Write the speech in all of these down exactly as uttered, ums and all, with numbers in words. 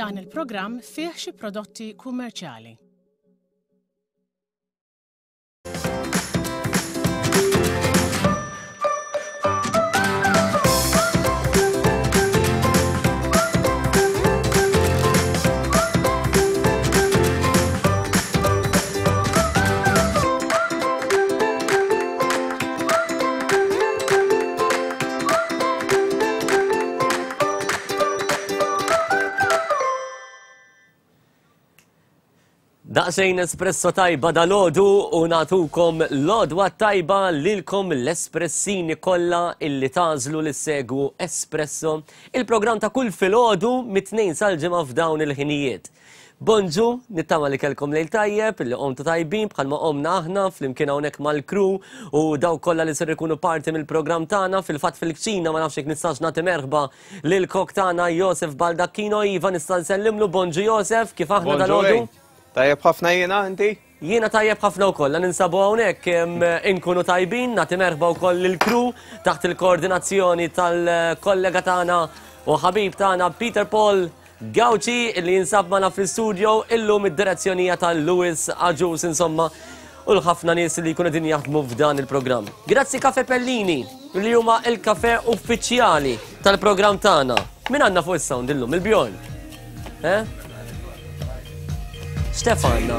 dan il-programm fih xi prodotti kummerċjali. Daqsejn espresso tajba dal-ħodu u natukom l-ħodwa tajba lilkom l-espressini kollha illi tażlu li segwu Espresso, il-programm ta' kull fil-ħodu mit-tnejn sal-ġimgħa f'dawn il-ħinijiet. Bonġu, nittama li kelkom lejl tajjeb, illi qomtu tajbin bħalma qomna aħna fl-imkien hawnhekk mal-kru u daw kollha li ser ikunu parti mill-programm tagħna fil-fatt fil-kċina ma nafx jekk nistax nagħti merħba lil kok tagħna Josef Baldacchino. Iva nista' nsellimlu. Bonġu Josef, kif aħna dal-ħodu? Tajjeb ħafna jiena inti? Jiena tajjeb ħafna wkoll, ninsabu hawnhekk inkunu tajbin, nagħti merħba wkoll il-kru taħt il-koordinazzjoni tal-kollega tagħna u ħabib tagħna Peter Paul Gauci li jinsab magħna fl-istudio illum id-direzzjonija tal-Lewis Aġus insomma u l-ħafna nies li jkunu din jaħdmu f'dan il-programm. Grazzi Caffè Pellini li huma l-kafè uffiċjali tal-programm tagħna. Min għandna fuq is-sound illum il-Bjorn? Eh? Stefanna.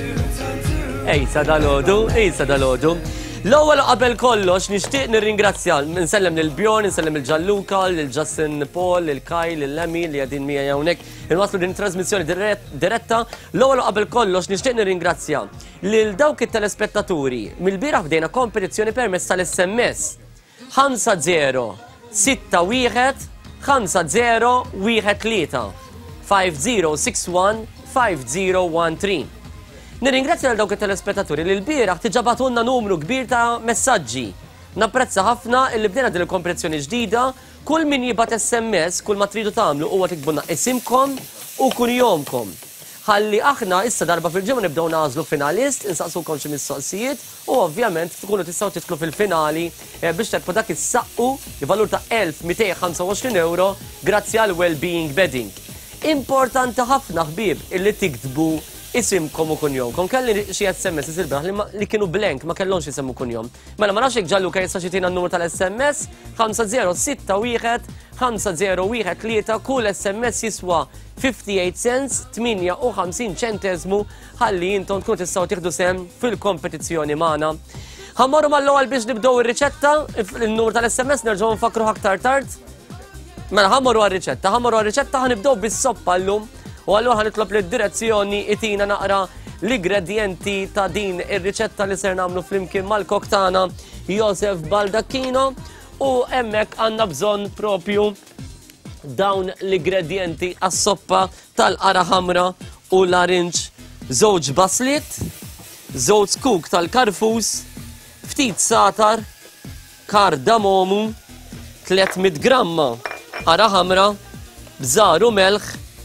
Ejsa dal-ħodu, ejsa dal-ħodu. L-ewwel qabel kollox nixtieq nirringrazzja, nsellem lil Bjorn, nsellem lil Gianluca, lil Justin Paul, lil Kaj, lil Lemmy li qegħdin miegħi hawnhekk. Inwasslu din trasmissjoni diretta. L-ewwel qabel kollox nixtieq nirringrazzja lil dawk it-telespettaturi. Mill-bieraħ bdejna kompetizzjoni permezz tal-S M S. ħamsa zero sitta wieħed ħamsa zero wieħed tlieta five zero six one five zero one three. Nirringrazzja għal dawk it-telespettaturi li l-bieraħ tiġabatunna numru kbir ta' messaġġi. Napprezza ħafna illi bdejna din il-kompetizzjoni ġdida, kull min jibgħat S M S, kull ma tridu tagħmlu huwa tiktbulna isimkom u kunjomkom. Ħalli aħna issa darba fil-ġimgħa nibdew nagħżlu finalist, insaqsukom xi mistoqsijiet u ovvjament tkunu tistgħu tidħlu fil-finali biex terbħu dak is-saqqu valur ta' elf mitej ħamsa u għoxrin euro grazzi għal Wellbeing Bedding. Importanti ħafna ħbieb illi tiktbu isimkom u kunjomkom. Kelli xi S M S isilbaħ li kienu blank ma kellhomx isemmu kunjom. Mela ma nafx hekk Gianluca jista' xitina n-numru tal-S M S ħamsa zero sitta wieħed ħamsa zero wieħed tlieta kull S M S jiswa fifty-eight cents tminja u ħamsin ċentesmu ħalli intom tkun tistgħu tieħdu sem fil-kompetizzjoni magħna. Ħammorru mal-ewwel biex nibdew ir-riċetta, il-numru tal-S M S nerġgħu nfakru aktar tard. Mela ħammorru għal-riċetta, ħammorru għal-riċetta ħanibdew bis-soppa llum u allura ħanitlob lid-direzzjoni itina naqra l-ingredienti ta' din ir-riċetta li ser nagħmlu flimkien mal-kok tagħna Josef Baldacchino u hemmhekk għandna bżonn propju dawn l-ingredienti għas-soppa tal-qara ħamra u l-arinġ, żewġ basliet, żewġ skuk tal-karfus, ftit satar, kardamomu, tlietmija gramma qara ħamra, bżar u melħ,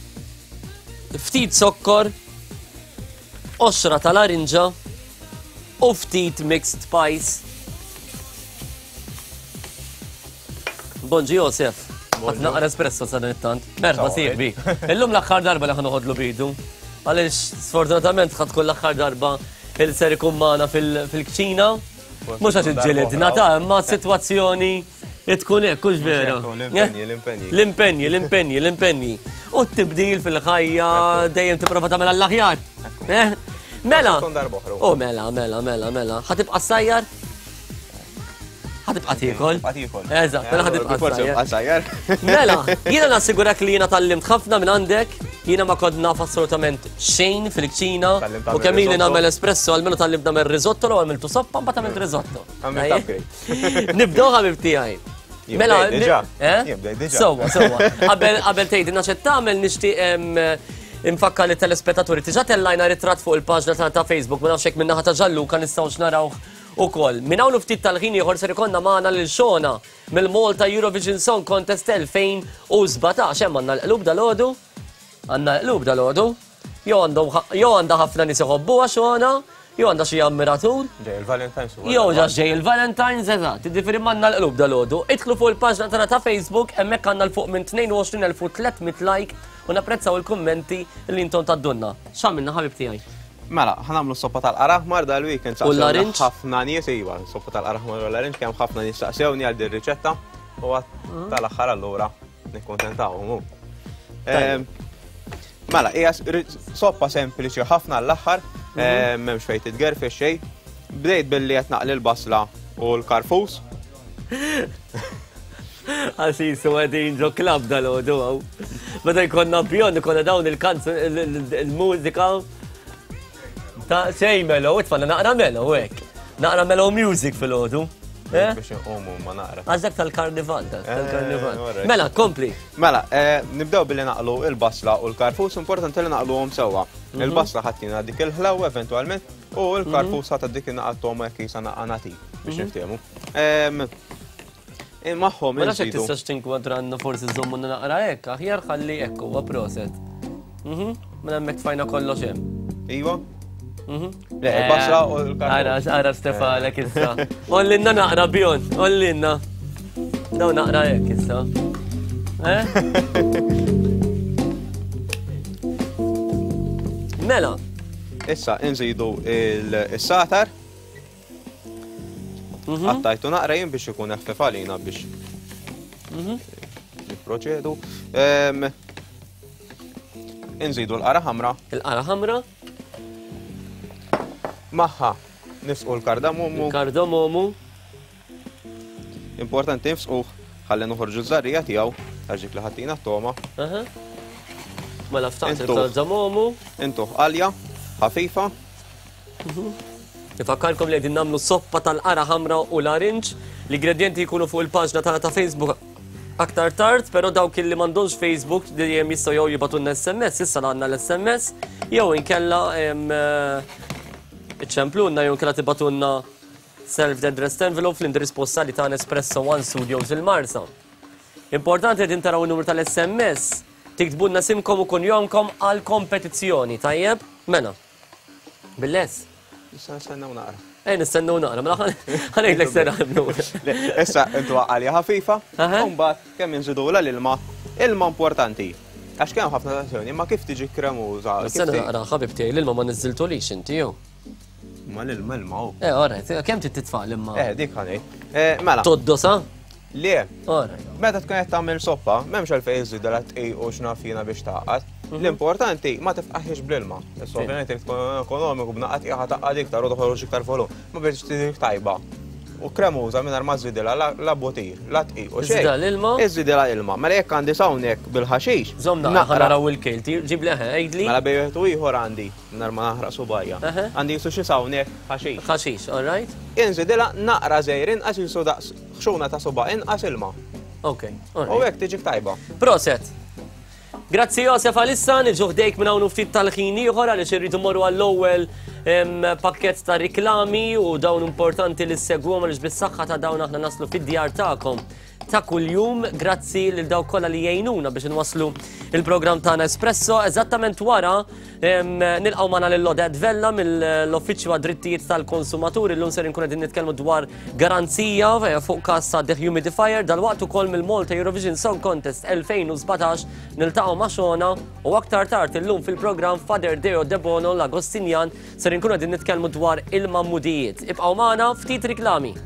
ftit sokkor, oxra tal-arinġa u ftit mixed spice. Bonġi Josef, għat naqra espresso sa' dan it-tant. Merħba sieħbi. Illum l-axħar darba li ħanuħodlu bidu. Għalix, sfortunatament ħad kull l-axħar darba il-ser ikun magħna fil-kċina. Mhux għax iġġilidna ta' imma situazzjoni tkun hekk hux vera. L-impenji, L-impenji, l-impenji, l-impenji. U t-tibdil fil-ħajja dejjem tipprova tagħmel l-aħjar. Mela. Oh mela, mela, mela, mela. Ħatibqa' sajjar? Ħatibqa' tiekol? Eżatt, mela ħatibqa' sajjar. Mela, jiena nassigurak li jiena tallimt ħafna minn għandek, jiena ma kont naf assolutament xejn fil-kċina u kemm ili nagħmel espresso għalmenu tallimt nagħmel risotto u għamiltu soppa mbagħad għamilt risotto. Nibdew ħabib tiegħi. Mela, sowa, sowa. Qabel tgħidilna x'qed tagħmel nixtieq infakka li telespettaturi tiġa tellajna ritratt fuq il-paġna tagħna ta' Facebook ma nafx hekk min-naħa ta' Gianluca nistgħux narawh ukoll. Minn hawn ftit tal-ħin ieħor ser ikollna magħna lil Xona mill-Malta Eurovision Song Contest elfejn u sbatax hemm għandna l-qlub dal-għodu. Għandna l-qlub dal-għodu. Jew għandha ħafna nies iħobbuha Xona, jew għandha xi ammiratur. Ġej il-Valentine's. Jew ġax ġej il-Valentine's eżatt. Differi m'għandna l-qlub dal-għodu. Idħlu fuq il-paġna tagħna ta' Facebook hemmhekk għandna l fuq minn tnejn u għoxrin elf u tlietmija like u napprezzaw il-kummenti li intom taddunna. X'għamilna ħabib tiegħi? Mela, ħanamlu s-soppa tal-qaraħmar dal-weekend U l-larinġ? ħafna nies iva, s-soppa tal-qaraħmar u l-larinġ kemm ħafna nies saqsewni għal din riċetta u għat tal-aħħar allura nikkontentawhom hu. Mela, hija soppa sempliċi ħafna l-aħħar, m'hemmx fejn titgerfex xejn. Bdejt billi qed naqli l-basla u l-karfus. Għasisu għedin ġo klab dal-għodu għaw. Meta jkonna bjon, jkonna dawn il-kanzu, il-mużika. Ta' xej melo, itfanna naqra melo, għek. Naqra melo music fil-għodu. Biex nqumu ma naqra. Għazdek tal-karnival, tal-karnival. Mela, kompli. Mela, nibdew billi naqlu il-basla u l-karfus, importanti li naqlu għom sewa. Il-basla ħattina dik il-ħlaw eventualment u l-karfus ħatta dik il-naqattoma jekisa naqanati biex niftemu. Maħħom, Mela xek tistax tinkwadranna forsi zommu naqra ekka, aħjar ħalli ekku, wa proset. Mela mek tfajna kollox hemm. Iwa? Le, il-basla u l-karfus. Ara, ara Stefalek issa. Ollinna naqra bjon, ollinna. Daw naqra ekk issa. Mela. Issa, nżidu il-satar. Għattajtu naqra jien biex ikun eħfef għalina biex niproċedu. Inżidu l-qara ħamra. Il-qara ħamra? Maħħa nifsqu l-kardamomu. Kardamomu. Importanti nifsqu ħalli nuħorġu z-żarrija tiegħu għaxik li ħattina t-toma. Mela ftaqt il-kardamomu. Intuħ għalja, ħafifa. Nifakkarkom li għedin namlu soppa tal-qara ħamra u l-arinġ. L-ingredienti jkunu fuq il-paġna tagħna ta' Facebook aktar tard, pero dawk li m'għandhomx Facebook dejjem jistgħu jew jibatunna S M S, issa għandna l-S M S, jew inkella iċċemplunna jew inkella tibatunna self-addressed envelope fl-indirizz postali ta' Nespresso One Studios il-Marsa. Importanti qegħdin taraw in-numru tal-S M S, tiktbunna simkom u kunjomkom għal kompetizzjoni, tajjeb? Mena. Bil-les. Issa nistennew naqra. Ej, nistennew naqra, mela ħanejlek sena ħibnu. Issa intu għalja ħafifa, mbagħad kemm inżidula l-ilma, ilma importanti. Għax kemm ħafna tazzjoni, ma kif tiġi kremuża. Sena naqra ħabib tiegħi l-ilma ma niżiltulix inti jew. Ma l-ilma ilma hu. Eh, alright, kemm trid titfa' l-ilma? Eh, dik ħanej. Mela. Toddosa? Le. Alright. Meta tkun qed tagħmel soppa, m'hemmx għalfejn iżidha tqej u x'nafina biex taqqad. L-importanti ma tifqaħiex bl-ilma. Issa ovvjament jekk tkun ekonomiku b'naqqa tieqa taqqad iktar u toħroġ iktar volum. Ma biex tidik tajba. U kremuża mingħajr ma żidilha la botir, la tqi u xejn. Iżidha l-ilma? Iżidilha ilma. Mela jekk għandi hawnhekk bil-ħaxix. Żomm naqra naraw il-kejl, ġib leħe, għidli. Mela bejtu ieħor għandi, mingħajr ma naħraq subajja. Għandi jisu xi hawnhekk ħaxix. Ħaxix, alright? Inżidilha naqra żejrin għax jisu daqs xuna ta' suba inqas ilma. Ok. U hekk tiġik tajba. Proset. Grazzi Josef għalissa, nġuħ dejk minn hawn ftit tal-ħin ieħor għaliex irridu morru għall-ewwel pakkett ta' riklami u dawn importanti li segwhom għaliex bis-saħħa ta' dawn aħna naslu fid-djar tagħkom ta' kuljum. Grazzi lil dawk kollha li jgħinuna biex inwasslu il-programm tagħna Espresso. Eżattament wara nilqgħu magħna lil Oded Vella mill-Uffiċċju għad-Drittijiet tal-Konsumaturi llum ser inkun qegħdin nitkellmu dwar garanzija fuq każ ta' dehumidifier dalwaqt ukoll mill-Malta Eurovision Song Contest elfejn u sbatax niltaqgħu ma' Xona u aktar tard illum fil-programm Father Deo De Bono l-Agostinjan ser inkun qegħdin nitkellmu dwar il-mammudijiet. Ibqgħu magħna ftit riklami.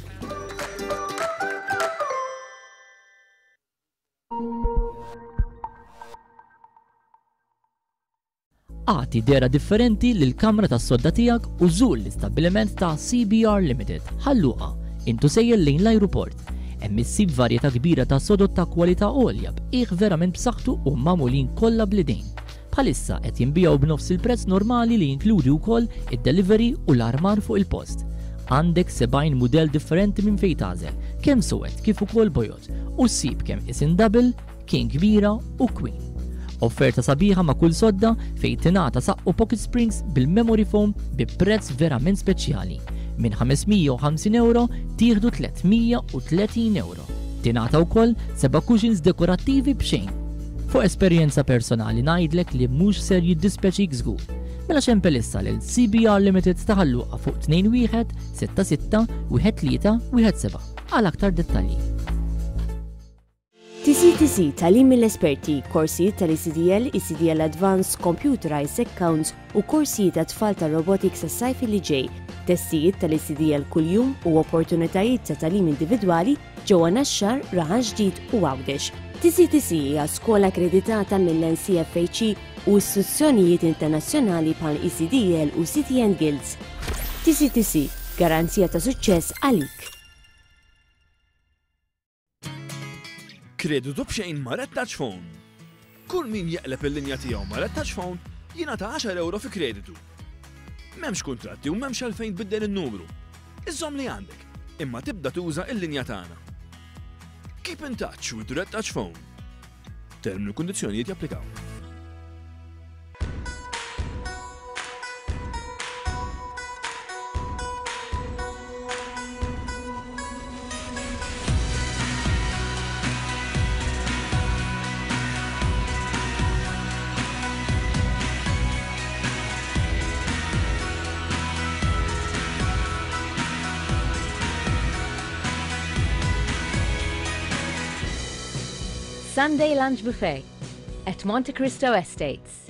Għati dera differenti lill-kamra tas-sodda tiegħek u żur l-istabbiliment ta' C B R Limited. Ħalluqa, intu sejjel lejn l-ajruport. Hemm issib varjetà kbira ta' sodot ta' kwalità għolja bqiegħ verament b'saħħtu u magħmulin kollha bl-idejn. Bħalissa qed jinbijaw b'nofs il-prezz normali li jinkludi wkoll id-delivery u l-armar fuq il-post. Għandek sebgħin mudell differenti minn fejn tagħżel, kemm suwed kif ukoll bojot, u ssib kemm isin double, king kbira u queen. Offerta sabiħa ma' kull sodda fejn tingħata saqqu Pocket Springs bil-Memory Foam bi prezz verament speċjali. Minn ħamesmija u ħamsin euro tieħdu tlietmija u tletin euro. Tingħata wkoll seba' cushions dekorattivi b'xejn. Fuq esperjenza personali ngħidlek li mhux ser jiddispeċik żgur. Mela xempel issa lil C B R Limited ta' Ħalluqa fuq tnejn wieħed sitta sitta wieħed tlieta wieħed seba' għal aktar dettalji. Ti T C T C talim mill-esperti, korsijiet tal-E C D L, E C D L Advanced Computerized Accounts u korsijiet tat-tfal ta' robotics sas-sajf li ġej, testijiet tal-E C D L kuljum u opportunitajiet ta' talim individwali ġewwa Naxxar, Raħan Ġdid u Għawdex. T C T C hija skola akkreditata mill-N C F H E u istituzzjonijiet internazzjonali bħal E C D L u City and Guilds. T C T C, garanzija ta' suċċess għalik. Kreditu b'xejn ma' Red Touch Phone. Kull min jeqleb il-linja tiegħu ma' Red Touch Phone jingħata għaxar euro fi kreditu. M'hemmx kuntratti u m'hemmx għalfejn tbiddel in-numru. Iżżomm li għandek, imma tibda tuża il-linja tagħna. Keep in touch with Red Touch Phone. Termini u kundizzjonijiet japplikaw. Sunday Lunch Buffet at Monte Cristo Estates.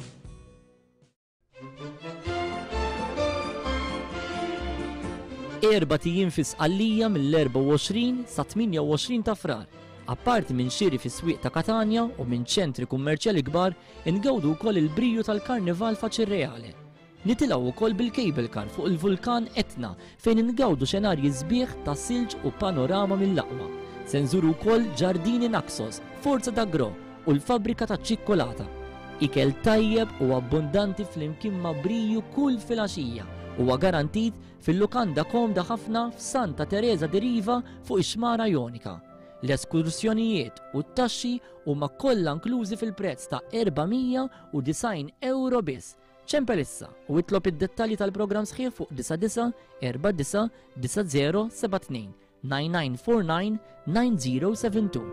Erba' tijiem fi Sqallija mill-erba' u għoxrin sa tminja u għoxrin ta' frar. Apparti minn xiri fis-swieq ta' Katania u minn ċentri kummerċjali kbar, ingawdu wkoll il-briju tal-Karnival Faċirreale. Nitilgħu wkoll bil-cable car fuq il-vulkan Etna fejn ingawdu xenarji sbieħ ta' silġ u panorama mill-aqwa. Se nżuru wkoll Ġardini Naxos, Forza d'Agro u l-fabrika ta' ċikkolata. Ikel tajjeb u abbondanti flimkien ma' briju kull filgħaxija huwa garantit fil-lukanda komda ħafna f'Santa Teresa di Riva fuq ix-Xmara Jonika. L-eskursjonijiet u t-taxxi huma kollha inklużi fil-prezz ta' erbamija u design euro biss. ċempel issa u itlob id-dettalji tal-programm sħiħ fuq disa disa erba' disa disa zero seba' tnejn nine nine four nine nine zero seven two.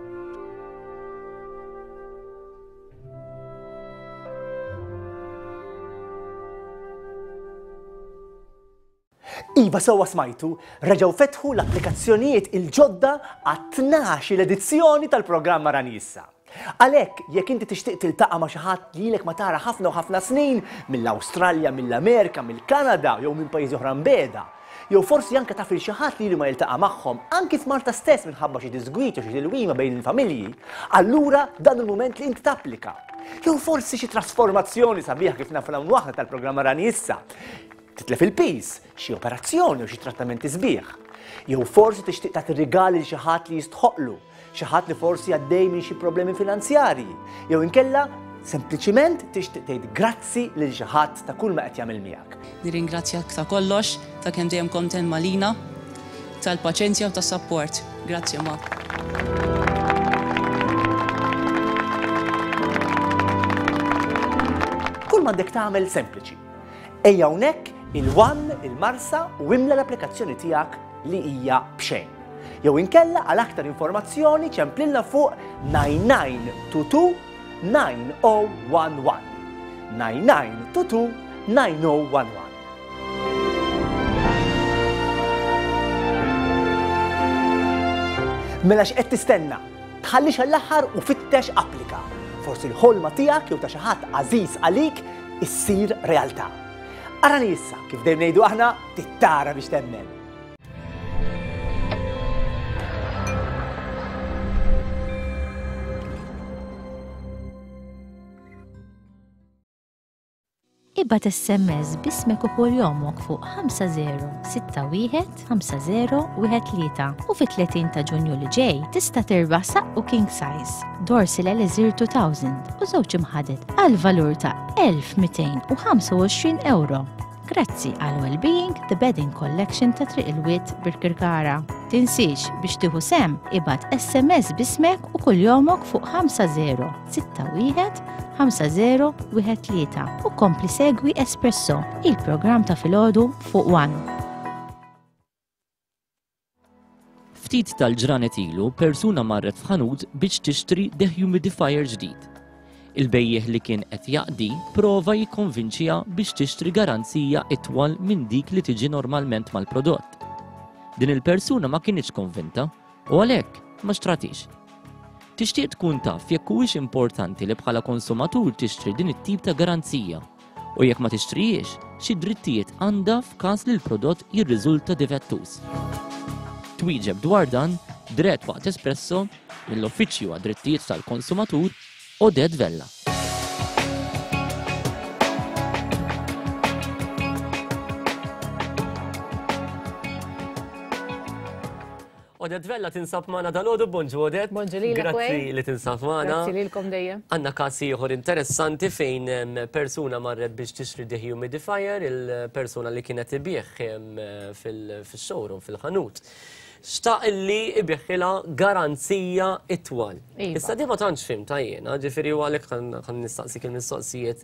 Iva sewwa smajtu, reġgħu fetħu l-applikazzjonijiet il-ġodda għat-tnax l-edizzjoni tal-programm Aranissa. Għalhekk, jekk inti tixtieq tiltaqa' ma' xi ħadd li lilek ma tara ħafna u ħafna snin mill-Awstralja, mill-Amerika, mill-Kanada jew minn pajjiżi oħra mbeda, jew forsi anke taf il xi ħadd li ma jiltaqa' magħhom anki f'Malta stess minħabba xi disgwit u xi tilwima bejn il-familji, allura dan il-mument li inti tapplika. Jew forsi xi trasformazzjoni sabiħa kif nafu hawn waħda tal-programm Aranissa. Titlef il-pis, xi operazzjoni u xi trattamenti sbieħ. Jew forsi tixtieq tagħti rigali li xi ħadd li jistħoqlu, xi ħadd li forsi għaddej minn xi problemi finanzjarji, jew inkella sempliċiment tixtieq tgħid grazzi lil xi ħadd ta' kull ma qed jagħmel miegħek. Nirringrazzjak ta' kollox, ta' kemm dejjem kontent malina, tal-paċenzja u tas-sapport. Grazzi ma. Kull m'għandek tagħmel sempliċi. Ejja hawnhekk il-One, il-Marsa u imla l-applikazzjoni tiegħek li hija b'xejn. Jew inkella għal aktar informazzjoni ċemplilna fuq nine nine two two nine zero one one. nine nine two two nine zero one one. Mela x'qed tistenna? Tħallix għall-aħħar u fittex applika. Forsi l-ħolma tiegħek jew ta' xi ħadd għażiż għalik issir realtà. Aranissa, kif dejjem ngħidu aħna, tittara biex temmen. Ibgħat S M S b'ismek u kuljomok fuq ħamsa zero sitta wieħed ħamsa zero wieħed tlieta u fit-tletin ta' Ġunju li ġej tista' tirbaħ saqqu king size, dorsi l-Elixir two thousand u żewġ imħadet għal valur ta' elf mitejn u ħamsa u għoxrin euro. Grazzi għal Wellbeing The Bedding Collection ta' Triq il-Wied Birkirkara. Tinsiex biex tieħu sem ibgħat S M S b'ismek u kuljomok fuq ħamsa zero sitta wieħed ħamsa zero wieħed tlieta u kompli segwi Espresso, il-programm ta' filgħodu fuq One. Ftit tal-ġranet ilu persuna marret f'ħanut biex tixtri dehumidifier ġdid. Il-bejjeħ li kien qed jaqdi prova jikkonvinċiha biex tixtri garanzija itwal minn dik li tiġi normalment mal-prodott. Din il-persuna ma kienx konvinta u għalhekk ma xtratix. Tixtieq tkun taf jekk huwiex importanti li bħala konsumatur tixtri din it-tip ta' garanzija u jekk ma tixtrihiex, xi drittijiet għandha f'każ li l-prodott jirriżulta difettuż. Twieġeb dwar dan Dret waqt Espresso mill-Uffiċċju għad-Drittijiet tal-Konsumatur Oded Vella. Oded Vella tinsab magħna dal-għodu, bonġu Oded. Bonġu lilek, Grazzi li tinsab magħna. Grazzi lilkom dejjem. Għandna każ ieħor interessanti fejn persuna marret biex tixtri dehumidifier, il-persuna li kienet ibieħ fil-showroom, fil-ħanut. Xtaq li ibieħilha garanzija itwal. Issa di ma tantx fim tajjena, ġifieri għalhekk ħan nistaqsik il-mistoqsijiet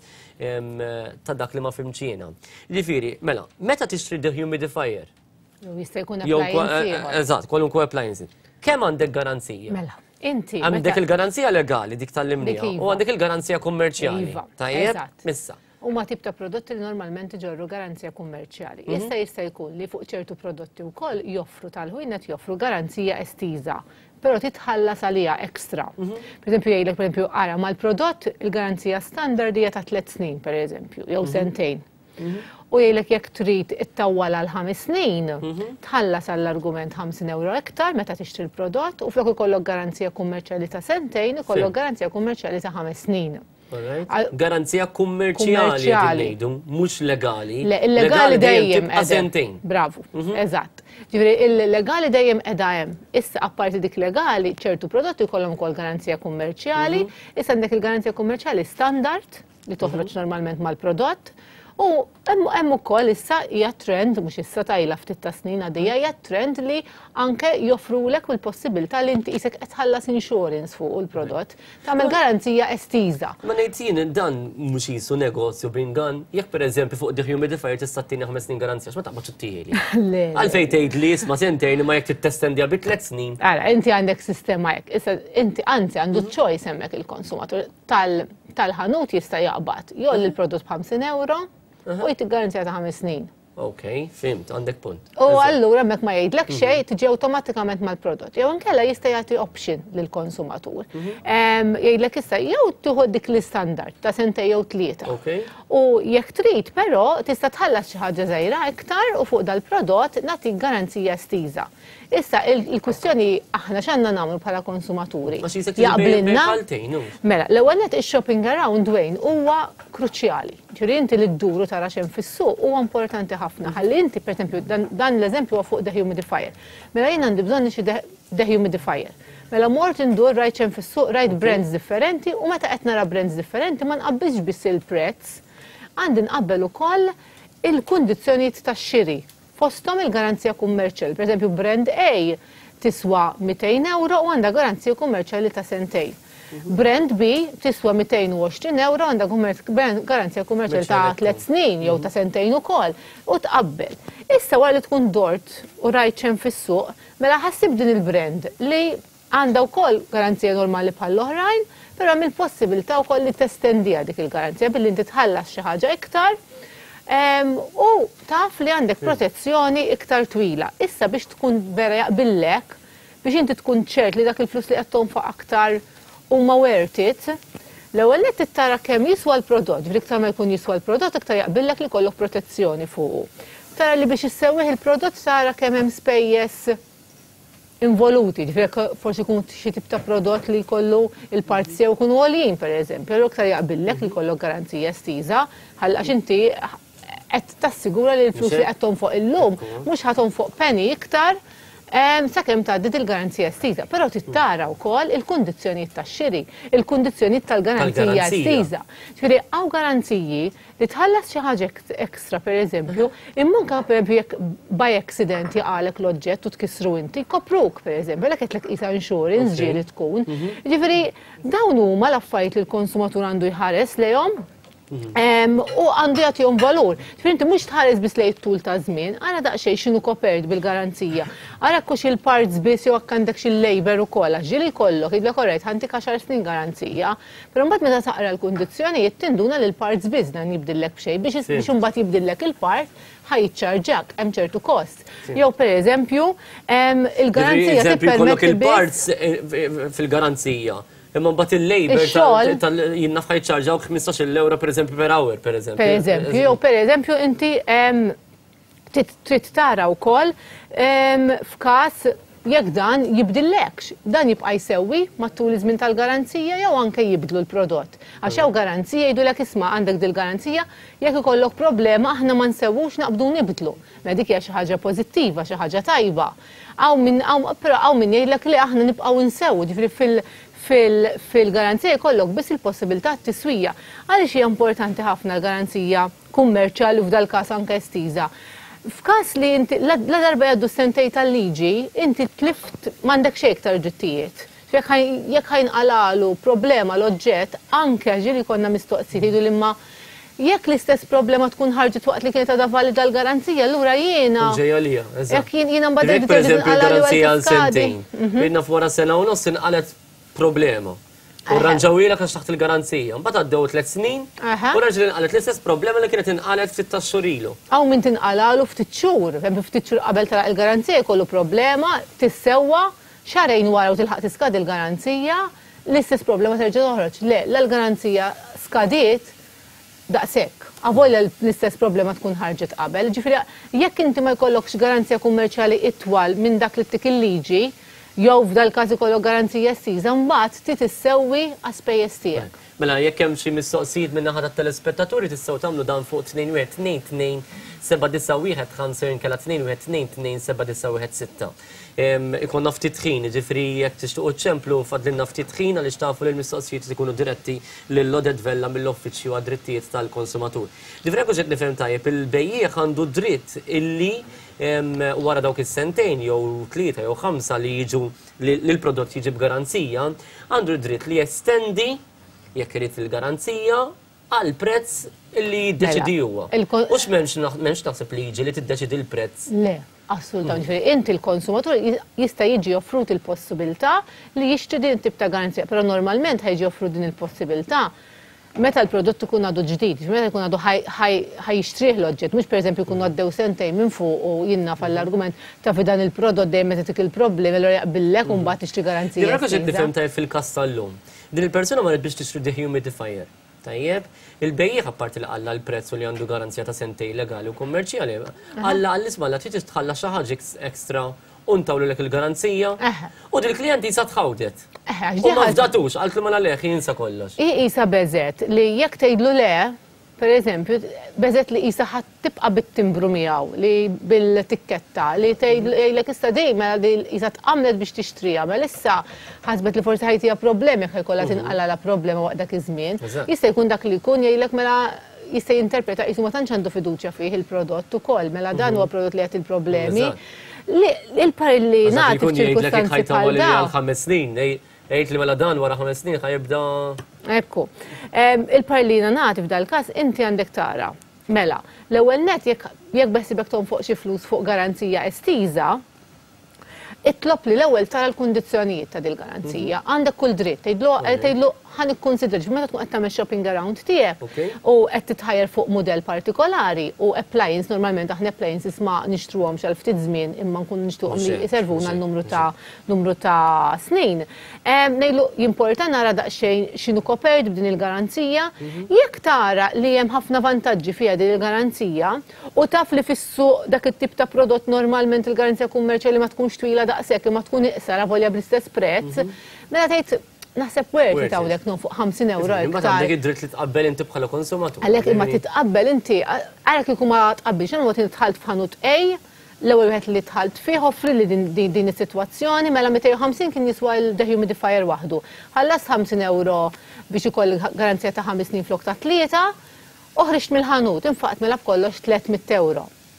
ta' dak li ma fimċina. Ġifieri, mela, meta tixtri dehumidifier? Jista' jkun appliance. Eżatt, kwalunkwe appliance. Kemm għandek garanzija? Mela, inti. Għandek il-garanzija legali dik tal-limnija u għandek il-garanzija kummerċjali. Tajjeb, missa. Huma tip ta' prodotti li normalment iġorru garanzija kummerċjali. Issa jista' jkun li fuq ċertu prodotti wkoll joffru tal-ħwienet joffru garanzija estiża, però titħallas għalija ekstra. Pereżempju jgħidlek pereżempju ara mal-prodott il-garanzija standard hija ta' tliet snin pereżempju, jew sentejn. U jgħidlek jekk trid ittawwal għal ħames snin, tħallas għall-argument ħamsin euro iktar meta tixtri l-prodott u flok ikollok garanzija kummerċjali ta' sentejn, ikollok garanzija kummerċjali ta' ħames snin. Garanzija kummerċjali ngħidu, mhux legali. Le, il-legali dejjem sentejn. Bravu, eżatt. Ġifieri il-legali dejjem qiegħda hemm. Issa apparti dik legali, ċertu prodotti jkollhom ukoll garanzija kummerċjali, issa għandek il-garanzija kummerċjali standard li toħroġ normalment mal-prodott. U hemm ukoll issa hija trend, mhux issa tajla ftit ta' snin għaddejja, hija trend li anke joffrulek il-possibilità li inti isek qed tħallas insurance fuq il-prodott, tagħmel garanzija estiża. Ma ngħid jien dan mhux qisu negozju bringan, jekk pereżempju fuq dehumidifier tista' ttieni ħames snin garanzija, x'ma taqbad tittieli. Għalfejn tgħid li isma' sentejn ma jekk tittestendja bi tliet snin. Ara, inti għandek sistema hekk, issa inti anzi għandu choice hemmhekk il-konsumatur tal-ħanut jista' jaqbad jolli l-prodott b'ħamsin euro. U jti garanzija ta' ħames snin. Ok, fimt, għandek punt. U allura mek ma jgħidlek xejn tiġi awtomatikament mal-prodott. Jew inkella jista' jagħti option lill-konsumatur. Jgħidlek issa jew tieħu dik l-istandard ta' sentej jew tlieta. U jekk trid però tista' tħallas xi ħaġa żgħira iktar u fuq dal-prodott nagħtik garanzija estiża. Issa il-kwistjoni aħna x'għandna nagħmlu bħala konsumaturi. Jaqblilna. Mela, l-ewwel net ix-shopping around Wayne huwa kruċjali. Ġifieri inti li dduru tara x'hemm fis-suq huwa importanti ħafna. Ħalli inti pereżempju dan l-eżempju huwa fuq dehumidifier. Mela jien għandi bżonn xi dehumidifier. Mela mort indur rajt x'hemm fis-suq, rajt brands differenti u meta qed nara brands differenti ma nqabbilx biss il-prezz, għandi nqabbel ukoll il-kundizzjonijiet tax-xiri. Fosthom il-garanzija kummerċjali. Pereżempju brand A tiswa mitejn euro u għandha garanzija kummerċjali ta' sentejn. Brand B tiswa mitejn u għoxrin euro għandha garanzija kummerċjali ta' tliet snin jew ta' sentejn ukoll u tqabbel. Issa wara li tkun dort u rajt xemm fis-suq, mela ħassib din il-brand li għandha wkoll garanzija normali bħall-oħrajn, però hemm il-possibilità wkoll li testendija dik il-garanzija billi inti tħallas xi ħaġa iktar. U taf li għandek protezzjoni iktar twila. Issa biex tkun vera jaqbillek, biex inti tkun ċert li dak il-flus li qed tonfoq aktar huma worth it, l-ewwel qed tittara kemm jiswa l-prodott, iktar ma jkun jiswa l-prodott iktar jaqbillek li jkollok protezzjoni fuqu. Tara li biex issewwih il-prodott tara kemm hemm spejjeż involuti, ġifieri forsi jkun xi tip ta' prodott li jkollu il-parts jew ikunu għolin pereżempju, allura iktar jaqbillek li jkollok garanzija estiża għax inti qed tassigura li l-flus li qed tonfoq illum mhux ħad tonfoq penny iktar sakemm tgħaddi il-garanzija estiża, però tittara wkoll il-kundizzjonijiet tax-xiri, il-kundizzjonijiet tal-garanzija estiża. Ġifieri hawn garanziji li tħallas xi ħaġa ekstra pereżempju, imma anke pereżempju jekk by accident jaqalek l-oġġett u tkissru inti, kopruk pereżempju, għalhekk qed qisha insurance ġieli tkun. Ġifieri dawn huma l-affarijiet li l-konsumatur għandu jħares lejhom U għandu jagħtihom valur. Inti mhux tħares biss lejn tul ta' żmien, ara daqsxejn x'inhu kopert bil-garanzija. Ara kux il-parts biss jew hekk għandek xi labor ukoll għax ġieli jkollok jgħidlek korrett ħantik għaxar snin garanzija, però mbagħad meta taqra l-kundizzjonijiet tinduna li l-parts biss dan jibdillek b'xejn biex biex imbagħad jibdillek il-part ħajċċarġak hemm ċertu kost. Jew pereżempju il-garanzija tippermetti il-parts fil-garanzija. Imma mbagħad il-labor jinnaf ħajċċarġaw ħmistax-il euro pereżempju per hour pereżempju. Pereżempju, jew pereżempju inti trid tara wkoll f'każ jekk dan jibdillekx. Dan jibqa' jsewwi matul iż-żmien tal-garanzija jew anke jibdlu l-prodott. Għax hawn garanzija jgħidulek isma' għandek dil-garanzija jekk ikollok problema aħna ma nsewwux naqbdu nibdlu. Ma dik hija xi ħaġa pożittiva, xi ħaġa tajba. Hawn min però hawn min jgħidlek li aħna nibqgħu nsewwu, ġifieri fil fil-garanzija jkollok biss il-possibilità t-tiswija. Għaliex hija importanti ħafna l-garanzija kummerċjali u f'dal każ anke estiża. F'każ li inti la darba jgħaddu sentej tal-liġi, inti tlift m'għandek xejn iktar ġittijiet. Jekk ħajnqalalu problema l-oġġett, anke ġieli konna mistoqsijiet jgħidu imma jekk l-istess problema tkun ħarġet waqt li kienet għadha valida l-garanzija, allura jiena. Ġejjalija, eżatt. Jekk jiena mbagħad pereżempju l-garanzija għal sentejn. Bidna f'wara sena u nofs inqalet problema. U rranġawilek għax taħt il-garanzija. Mbagħad għaddew tliet snin u raġel inqalet l-istess problema li kienet inqalet ftit tax-xhur ilu. Hawn min tinqalalu ftit xhur, ftit xhur qabel tara il-garanzija jkollu problema, tissewwa xarejn wara u tilħaq tiskadi l-garanzija, l-istess problema terġa' toħroġ. Le, l-garanzija skadiet daqshekk. Avolja l-istess problema tkun ħarġet qabel. Ġifieri jekk inti ma jkollokx garanzija kummerċjali itwal minn dak li tik il-liġi, jew f'dal każ ikollok garanzija estiża, mbagħad trid issewwi għaspejjeż tiegħek. Mela jekk hemm xi mistoqsijiet minn naħa tat-telespettaturi tistgħu tagħmlu dan fuq tnejn wieħed tnejn tnejn seba' disa' wieħed ħamsa inkella tnejn wieħed tnejn tnejn seba' disa' wieħed sitta. Ikonna ftit ħin, ġifri jekk tixtuqu ċemplu fadlilna ftit ħin għaliex tafu li l-mistoqsijiet ikunu diretti lill-Lodet Vella mill-Uffiċċju għad-Drittijiet tal-Konsumatur. Ġifri jekk qed nifhem tajjeb, il-bejjieħ għandu dritt illi wara dawk is-sentejn jew tlieta jew ħamsa li jiġu li l-prodott jiġi b'garanzija, għandu dritt li jestendi jekk irid il-garanzija għal prezz illi jiddeċidi huwa. U x'memx naħseb li jiġi li tiddeċidi l-prezz. Le, assolutament. Inti l-konsumatur jista' jiġi offrut il-possibilità li jixtri din tip ta' garanzija, però normalment ħajġi offrut din il-possibilità meta l-prodott ikun għadu ġdid, meta ikun għadu ħajixtrih l-oġġett, mhux pereżempju jkun għaddew sentejn minn fuq u jinnna fall-argument ta' fi dan il-prodott dejjem meta tik il-problemi l jaqbillek u mbagħad tixtri garanzija. Jekk qed nifhem tajjeb fil-każ tal-lum. Din il-persuna ma biex tixtri dehumidifier. Tajjeb, il-bejjieħ apparti li qalla l-prezz li għandu garanzija ta' sentej legali u kummerċjali, għalla għall-isma la trid tħalla xi ħaġa ekstra untawlu lek il-garanzija u dil-klijenti jisa tħawdet. U ma fdatux, għaltlu ma l-leħ jinsa kollox. Jisa bezet li jek tejdlu le, per eżempju, bezet li jisa ħat tibqa bit-timbru miegħu li bil-tikketta li tgħidlek issa dejjem li jisa tqamlet biex tixtrija, ma issa ħasbet li forsi ħajtija problemi jekk ikollha tinqala la problema waqt dak iż-żmien. Jista' jkun dak li jkun jgħidlek mela jista' jinterpreta qisu ma tantx għandu fiduċja fih il-prodott ukoll, mela dan huwa prodott li qed il-problemi. Il-par li nagħti f'ċirkustanzi bħal dawn. ħames snin, ejt li mela dan wara ħames snin ħajibda. Ekku. Il-par li nagħti f'dal każ inti għandek tara. Mela, l-ewwel net jekk beħsibek tom fuq xi flus fuq garanzija estiża, itlob li l-ewwel tara l-kundizzjonijiet ta' dil-garanzija. Għandek kull dritt, tgħidlu ħan ikkonsidra meta tkun qed tagħmel shopping around tiegħek u qed titħajjar fuq mudell partikolari u appliance normalment aħna appliances ma nixtruhomx għal ftit żmien imma nkunu nixtruhom li jservuna l-numru ta' numru ta' snin. Ngħidlu jimporta nara daqsxejn x'inhu kopert b'din il-garanzija, jekk tara li hemm ħafna vantaġġi fiha din il-garanzija u taf li fis-suq dak it-tip ta' prodott normalment il-garanzija kummerċjali ma tkunx twila daqshekk imma tkun iqsar avolja bl-istess prezz, mela tgħid naħseb werti tawlek non fuq ħamsin euro. Imma għandek id-dritt li tqabbel inti bħala konsumatur. Għalhekk imma titqabbel inti, għalhekk kieku ma tqabbilx x'inhu waqt tħalt f'ħanut A, l-ewwel wieħed li tħalt fih offri li din is-sitwazzjoni mela meta ħamsin kien jiswa l-dehumidifier waħdu. Ħallas ħamsin euro biex ikoll garanzija ta' ħames snin flok ta' tlieta, oħriġt mill-ħanut, infaqt mela b'kollox tlietmija euro.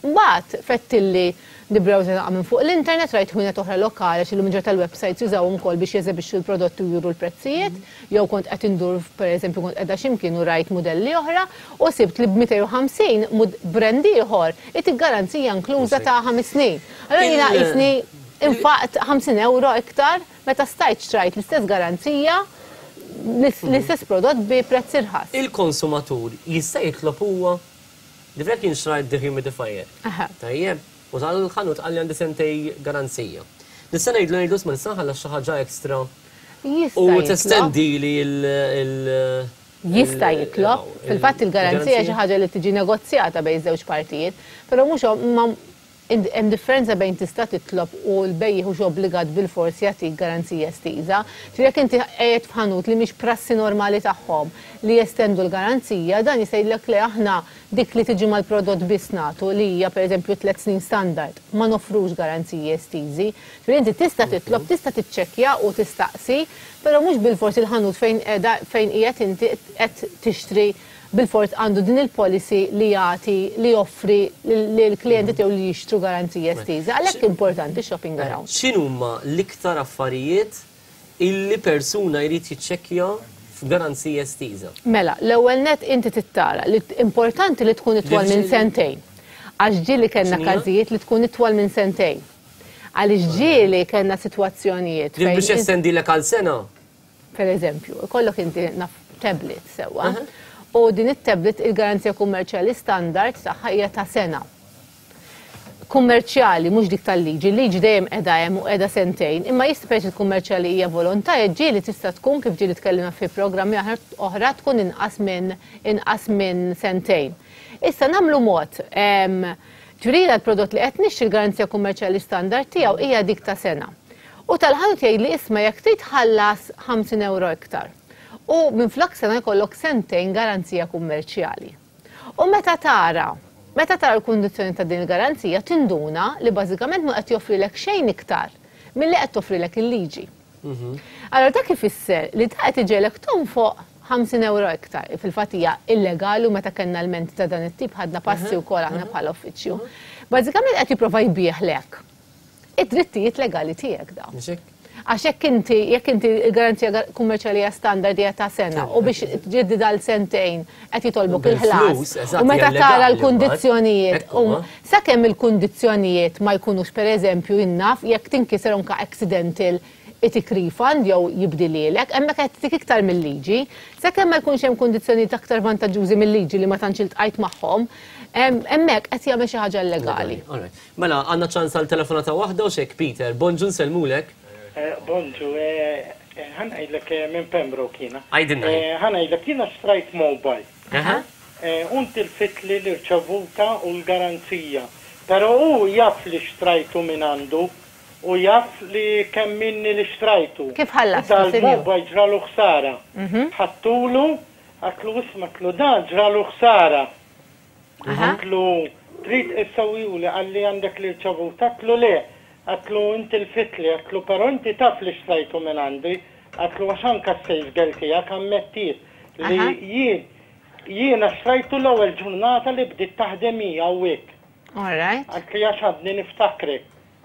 Mbagħad fettilli di browser għamin fuq l-internet rajt ħunet oħra lokali xillu minġar tal-websites jużawhom ukoll biex jeżebixxu l-prodotti u juru l-prezzijiet, jew kont qed indur pereżempju kont qiegħda x'imkien u rajt modelli oħra u sibt li b-mija u ħamsin brand ieħor it garanzija inkluża ta' ħames snin. Allura jiena qisni infaqt ħamsin euro iktar meta stajt xtrajt l-istess garanzija l-istess prodott bi prezz irħas. Il-konsumatur jista' jitlob huwa different kien xtrajt dehumidifier. Tajjeb. U tal-ħanut għalli għandi sentej garanzija. Nista' ngħidlu ngħidu ma nista' nħallas xi ħaġa ekstra. U testendi li l- Jista' jitlob. Fil-fatt il-garanzija xi ħaġa li tiġi negozjata bejn żewġ partijiet, però mhux hemm differenza bejn tista' titlob u l-bejjeħ hux obbligat bil-fors jagħtik garanzija estiża. Ġifieri inti qiegħed f'ħanut li mhix prassi normali tagħhom li jestendu l-garanzija, dan jista' jgħidlek li aħna dik li tiġi mal-prodott biss nagħtu li hija pereżempju tliet snin standard ma nofrux garanziji estiżi. Ġifieri inti tista' titlob, tista' tiċċekkja u tistaqsi, però mhux bil-fors il-ħanut fejn fejn qiegħed inti qed tixtri bil-fort għandu din il-policy li jagħti li joffri lill-klijenti tiegħu li jixtru garanzija estiża. Għalhekk importanti shopping around. X'inhuma l-iktar affarijiet illi persuna jrid jiċċekkja f'garanzija estiża? Mela, l-ewwel net inti tittara li importanti li tkun itwal minn sentejn. Għax ġieli kellna każijiet li tkun itwal minn sentejn. Għaliex ġieli kellna sitwazzjonijiet fejn biex jestendilek għal sena? Pereżempju, ikollok inti naf tablet sewwa. U din it-tablet il-garanzija kummerċjali standard tagħha hija ta' sena. Kummerċjali mhux dik tal-liġi, il-liġi dejjem qiegħda hemm u qiegħda sentejn, imma jispeċi kummerċjali hija volontarja, ġieli tista' tkun kif ġieli tkellimna fi programmi oħra tkun inqas minn inqas minn sentejn. Issa nagħmlu mod, ġifieri l-prodott li qed nixtri l-garanzija kummerċjali standard tiegħu hija dik ta' sena. U tal-ħanut jgħid li isma' jekk trid tħallas ħamsin euro iktar. U minn flok sena jkollok sentejn garanzija kummerċjali. U meta tara, meta tara l-kundizzjoni ta' din il-garanzija tinduna li bażikament ma qed joffrilek xejn iktar milli qed toffrilek il-liġi. Allora dak ifisser li ta' qed iġelek tonfoq ħamsin euro iktar. Fil-fatt hija illegali u meta kellna l-menti ta' dan it-tip ħadna passi wkoll aħna bħala uffiċċju. Bażikament qed jipprova jbieħlek id-drittijiet legali tiegħek dawn. Għax jekk inti, jekk inti il-garanzija kummerċjali hija standard hija ta' sena u biex tġiddi dal-sentejn qed jitolbok il-ħlas. U meta tara l-kundizzjonijiet, u sakemm il-kundizzjonijiet ma jkunux pereżempju innaf jekk tinkiser anke accidental itik refund jew jibdililek, hemmhekk qed tik iktar mill-liġi, sakemm ma jkunx hemm kundizzjonijiet aktar vantaġġużi mill-liġi li ma tantx iltqajt magħhom, hemmhekk qed jagħmel xi ħaġa illegali. Mela għandna ċans għal telefonata waħda u xek Peter, bonġu nsellmulek. Bonġu, ħanajdlek minn Pembroke kiena. Għajdinna. ħanajdlek kiena strajt mobile. Unt il-fit li l-irċavuta u l-garanzija. Pero u jaff li xtrajtu minn għandu u jaff li kemm minni li xtrajtu. Kif ħallas? Dal-mobile ġralu ħsara. ħattulu, għatlu ismaklu da ġralu ħsara. Għatlu, trid issawiju li għalli għandek li rċavuta, għatlu le. Għatlu inti l-fitli, għatlu pero inti taf li xtrajtu minn għandi, għatlu għaxan kassejf għalti, għak għammettiet li jien, jiena xtrajtu l-ewel ġurnata li bdiet taħdemija u għek. Għatli għaxadni niftakri.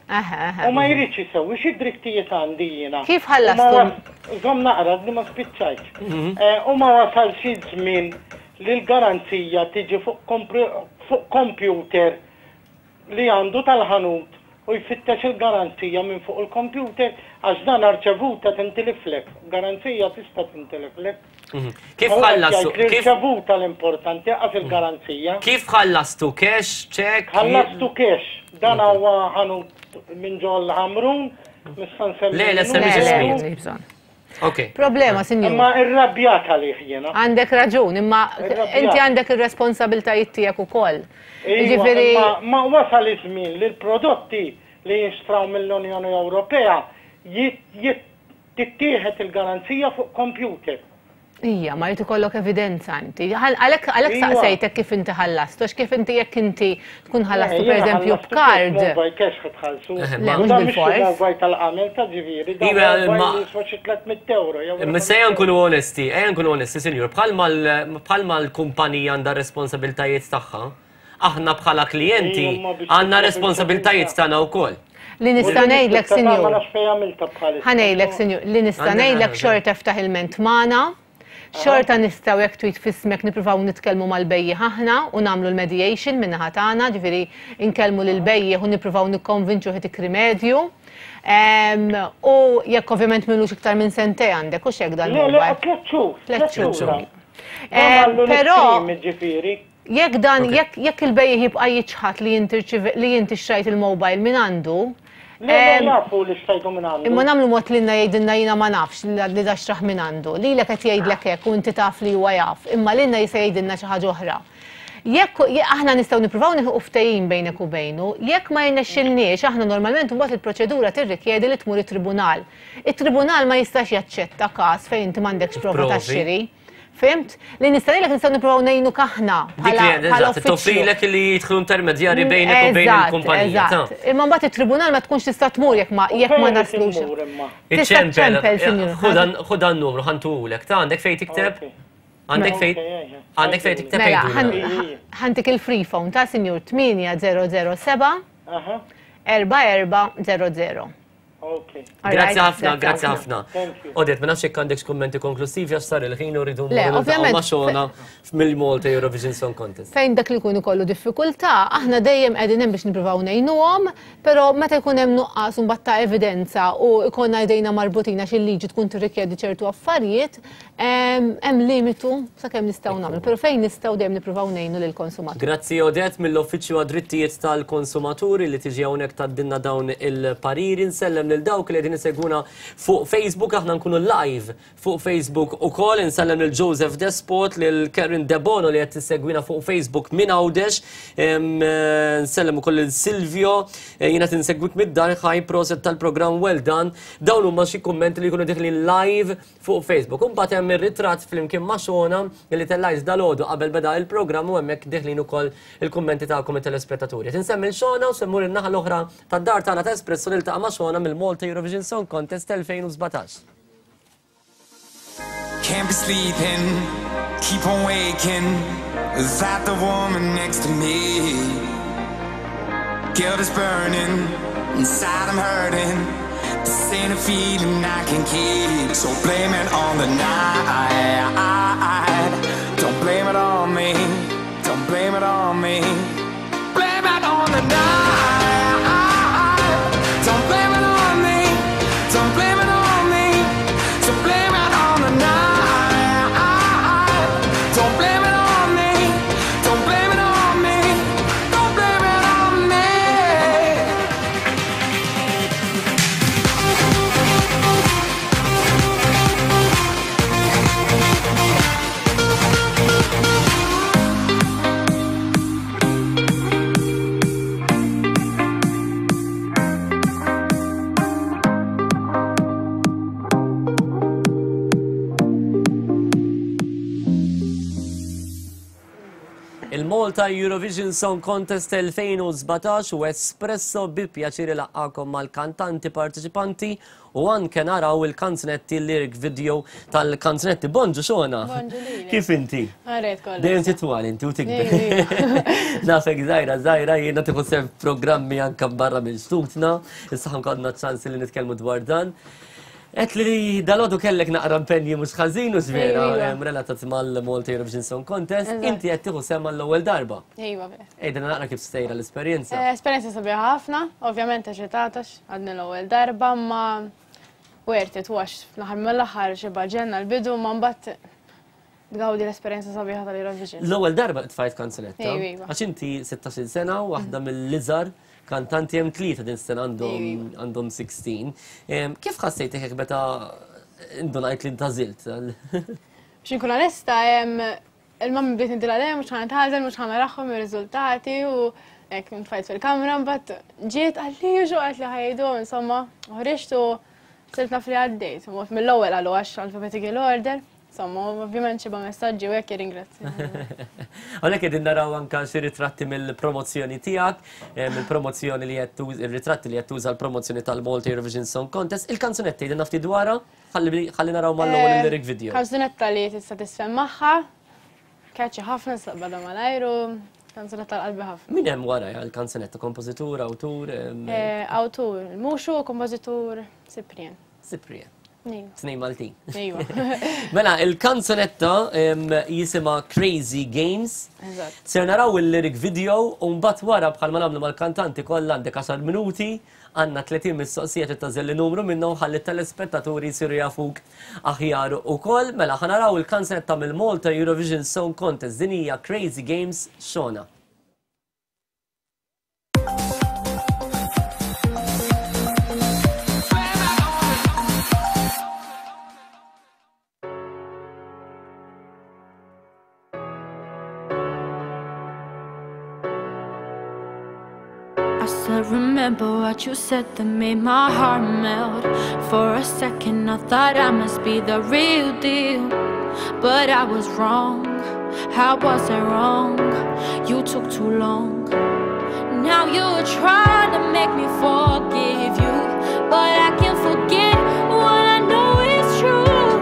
U ma jridx jisewi, xi drittijiet għandi jiena. Kif ħallastu? Żomm naqra li ma spiċċajx. U ma wasal xi żmien li l-garanzija tiġi fuq computer li għandu tal-ħanut u jfittex il-garanzija minn fuq il-computer għax dan arċevuta tintiliflek. Garanzija tista' tintiliflek. Kif ħallastu? Irċevuta l-importanti għas il-garanzija. Kif ħallastu? Cash, check? Ħallastu cash. Dan huwa ħanut minn ġol ħamrun, missan semmi. Le, le, semmi ġismin. Ok. Problema, sinjur. Imma irrabjata li jiena. Għandek raġun, imma inti għandek ir-responsabiltajiet tiegħek ukoll. Ma wasal iż-żmien li l-prodotti li jinxtraw mill-Unjoni Ewropea jittieħed il-garanzija fuq computer. Ija, ma jrid ikollok evidenza inti. Għalhekk saqsejtek kif inti ħallastu, għax kif inti jekk inti tkun ħallastu pereżempju b'kard. Mobile cash qed tħallsu. Le, mhux bil-fors. Mobile tal-qamel ta' ġifieri, dan mobile jiswa xi tliet euro. Imma se nkunu onesti, ejja nkunu onesti, sinjur, bħalma l-kumpanija għandha responsabiltajiet tagħha, aħna bħala klijenti għandna responsabiltajiet tagħna wkoll. Li nista' ngħidlek, Ma Sinjur. nafx fejn għamilta bħalissa. Ħanejlek, Sinjur, li nista' ngħidlek xorta ftaħ il-ment magħna. Xorta nistgħu jekk tweet fismek nippruvaw nitkellmu mal-bejji aħna u nagħmlu l-mediation min-naħa tagħna, ġifieri nkellmu lil bejji u nippruvaw nikkonvinċu ħed ikrimedju. U jekk ovvjament minux iktar minn sentej għandek u xek dal-mobile. Le, le, tliet xhur. Tliet xhur. Però Però jekk dan jekk il-bejji jibqa' jiċħat li inti xtrajt il-mobile minn għandu. Le, nafu li xtrajtu minn għandu. Imma nagħmlu mod li jgħidilna jiena ma nafx li da xtraħ minn għandu. Lilek qed jgħidlek hekk u inti taf li huwa jaf, imma lilna jista' jgħidilna xi ħaġa oħra. Jekk aħna nistgħu nippruvaw nieħu ftehim bejnek u bejnu, jekk ma jnexxilniex aħna normalment imbagħad il-proċedura tirrikjedi li tmur it-tribunal. It-tribunal ma jistax jaċċetta każ fejn inti m'għandekx prova tax-xiri. Fimt? Li nista' ngħidlek nistgħu nippruvaw ngħinu aħna bħala toffrilek li jidħlu intermedjarji bejnek u bejn il-kumpanija. Eżatt. Imma mbagħad it-tribunal ma tkunx tista' tmur jekk ma jekk ma naslux. Tista' tċempel, Sinjur. Ħud n-numru ħantulek, ta' għandek fejn tikteb? Għandek fejn għandek fejn tikteb Mela, ħantik il-free phone ta' Sinjur tminja zero zero seba erba' erba' zero zero. Grazzi ħafna, grazzi ħafna. Odet, ma nafx jekk għandek kummenti konklusivi għax sar il-ħin uridu ma xogħna mill-Malta Eurovision Song Contest. Fejn dak li jkun ikollu diffikultà, aħna dejjem qegħdin hemm biex nippruvaw ngħinuhom, però meta jkun hemm nuqqas u mbagħad ta' evidenza u jkollna jdejna marbutina xi liġi tkun tirrikjedi ċertu affarijiet, hemm limitu sakemm nistgħu nagħmlu, però fejn nistgħu dejjem nippruvaw ngħinu lill-konsumatur. Grazzi Odet mill-Uffiċċju għad-Drittijiet tal-Konsumaturi li tiġi hawnhekk taddinna dawn il-pariri nsellem lil dawk li qegħdin isegwuna fuq Facebook, aħna nkunu live fuq Facebook ukoll, insellem lil Joseph Despot, lil Karen Debono li qed tissegwina fuq Facebook minn Għawdex, nsellem ukoll lil Silvio, jiena tinsegwik mid-dar ħaj proset tal-programm well done. Dawn huma xi kummenti li jkunu diħlin live fuq Facebook. Imbagħad hemm ir-ritratt flimkien ma' Xona li tellajs dalgħodu qabel beda il-programm u hemmhekk diħlin ukoll il-kummenti tagħkom it-telespettaturi. Tinsemmi l-Xona u semmur in-naħa l-oħra tad-dar tagħna ta' Espresso niltaqa' ma' Xona mill-Malta Eurovision Song Contest twenty seventeen. Can't be sleeping, keep on waking without the woman next to me. Guilt is burning, inside I'm hurting. This ain't a feeling I can keep. So blame it on the night. Don't blame it on me. Don't blame it on me. Blame it on the night. Don't blame it on me. Don't blame it on me. So blame it on the night. Don't blame it on me. Don't blame it on me. Don't blame it on me. Il-Malta Eurovision Song Contest twenty seventeen u Espresso bil-pjaċiri laqqakom mal-kantanti partiċipanti u anke naraw il-kanzunetti l-lyric video tal-kanzunetti. Bonġu Xona. Kif inti? Għarret kollu. Dejjem titwal inti u tikber. Nafek zaħira, zaħira jiena tiħu sew programmi anke barra mill-studna, issa ħankodna ċansi li nitkellmu dwar dan. Et li dal-għodu kellek naqra impenji mux ħażin u zvera relatat mal-Malta Eurovision Song Contest, inti qed tieħu semma l-ewwel darba. Ejwa vera. Ejda naqra kif stejra l-esperjenza. Esperjenza sabiħa ħafna, ovvjament eċitatax, għadni l-ewwel darba, ma wertet wax fl-aħħar mill-aħħar xi baġenna l-bidu ma mbagħad tgawdi l-esperjenza sabiħa tal-Eurovision. L-ewwel darba tfajt kanzunetta. Ejwa. Għax inti setax-il sena u waħda mill-liżar kantanti hemm tlieta din sena għandhom sixteen. Kif ħassejt hekk meta indunajt li ntażilt? Biex inkun onesta, il-mammi bdiet nidilha lejn mhux ħantażel, mhux ħanaraħħom ir-riżultati u hekk nfajt fil-kamra mbagħad ġiet għalli juġu qed li ħajdu insomma ħriġt u siltna fli għaddejt. Mill-ewwel għalu għax alphabetical order. Insomma, ovvjament xiba messaġġi u hekk jirringrazzja. Għalhekk qegħdin naraw anke xi ritratti mill-promozzjoni tiegħek, mill-promozzjoni li qed ir-ritratti li qed tuża l-promozzjoni tal-Malta Eurovision Song Contest. Il-kanzunetta jidin nafti dwarha? Ħalli naraw mal-ewwel il-lyric video. Kanzunetta li tista' tisfhem magħha, kaċċi ħafna staqbadha malajru, kanzunetta tal-qalbi ħafna. Min hemm wara l-kanzunetta? Kompożitur, awtur? Awtur, Muxu, kompożitur, Cyprien. Cyprien. Nejwa. Tnej Maltin. Nejwa. Mela, il-kanzunetta jisima Crazy Games. Eżatt. Ser naraw il-lyric video u mbagħad wara bħalma nagħmlu mal-kantanti kollha għandek għaxar minuti għandna tletin mistoqsija tittażel numru minnhom ħalli telespettaturi jsiru jafuk aħjar ukoll. Mela ħanaraw il-kanzunetta mill-Malta Eurovision Song Contest din hija Crazy Games Xona. I remember what you said that made my heart melt. For a second I thought I must be the real deal, but I was wrong. How was I wrong? You took too long. Now you're trying to make me forgive you, but I can't forget what I know is true.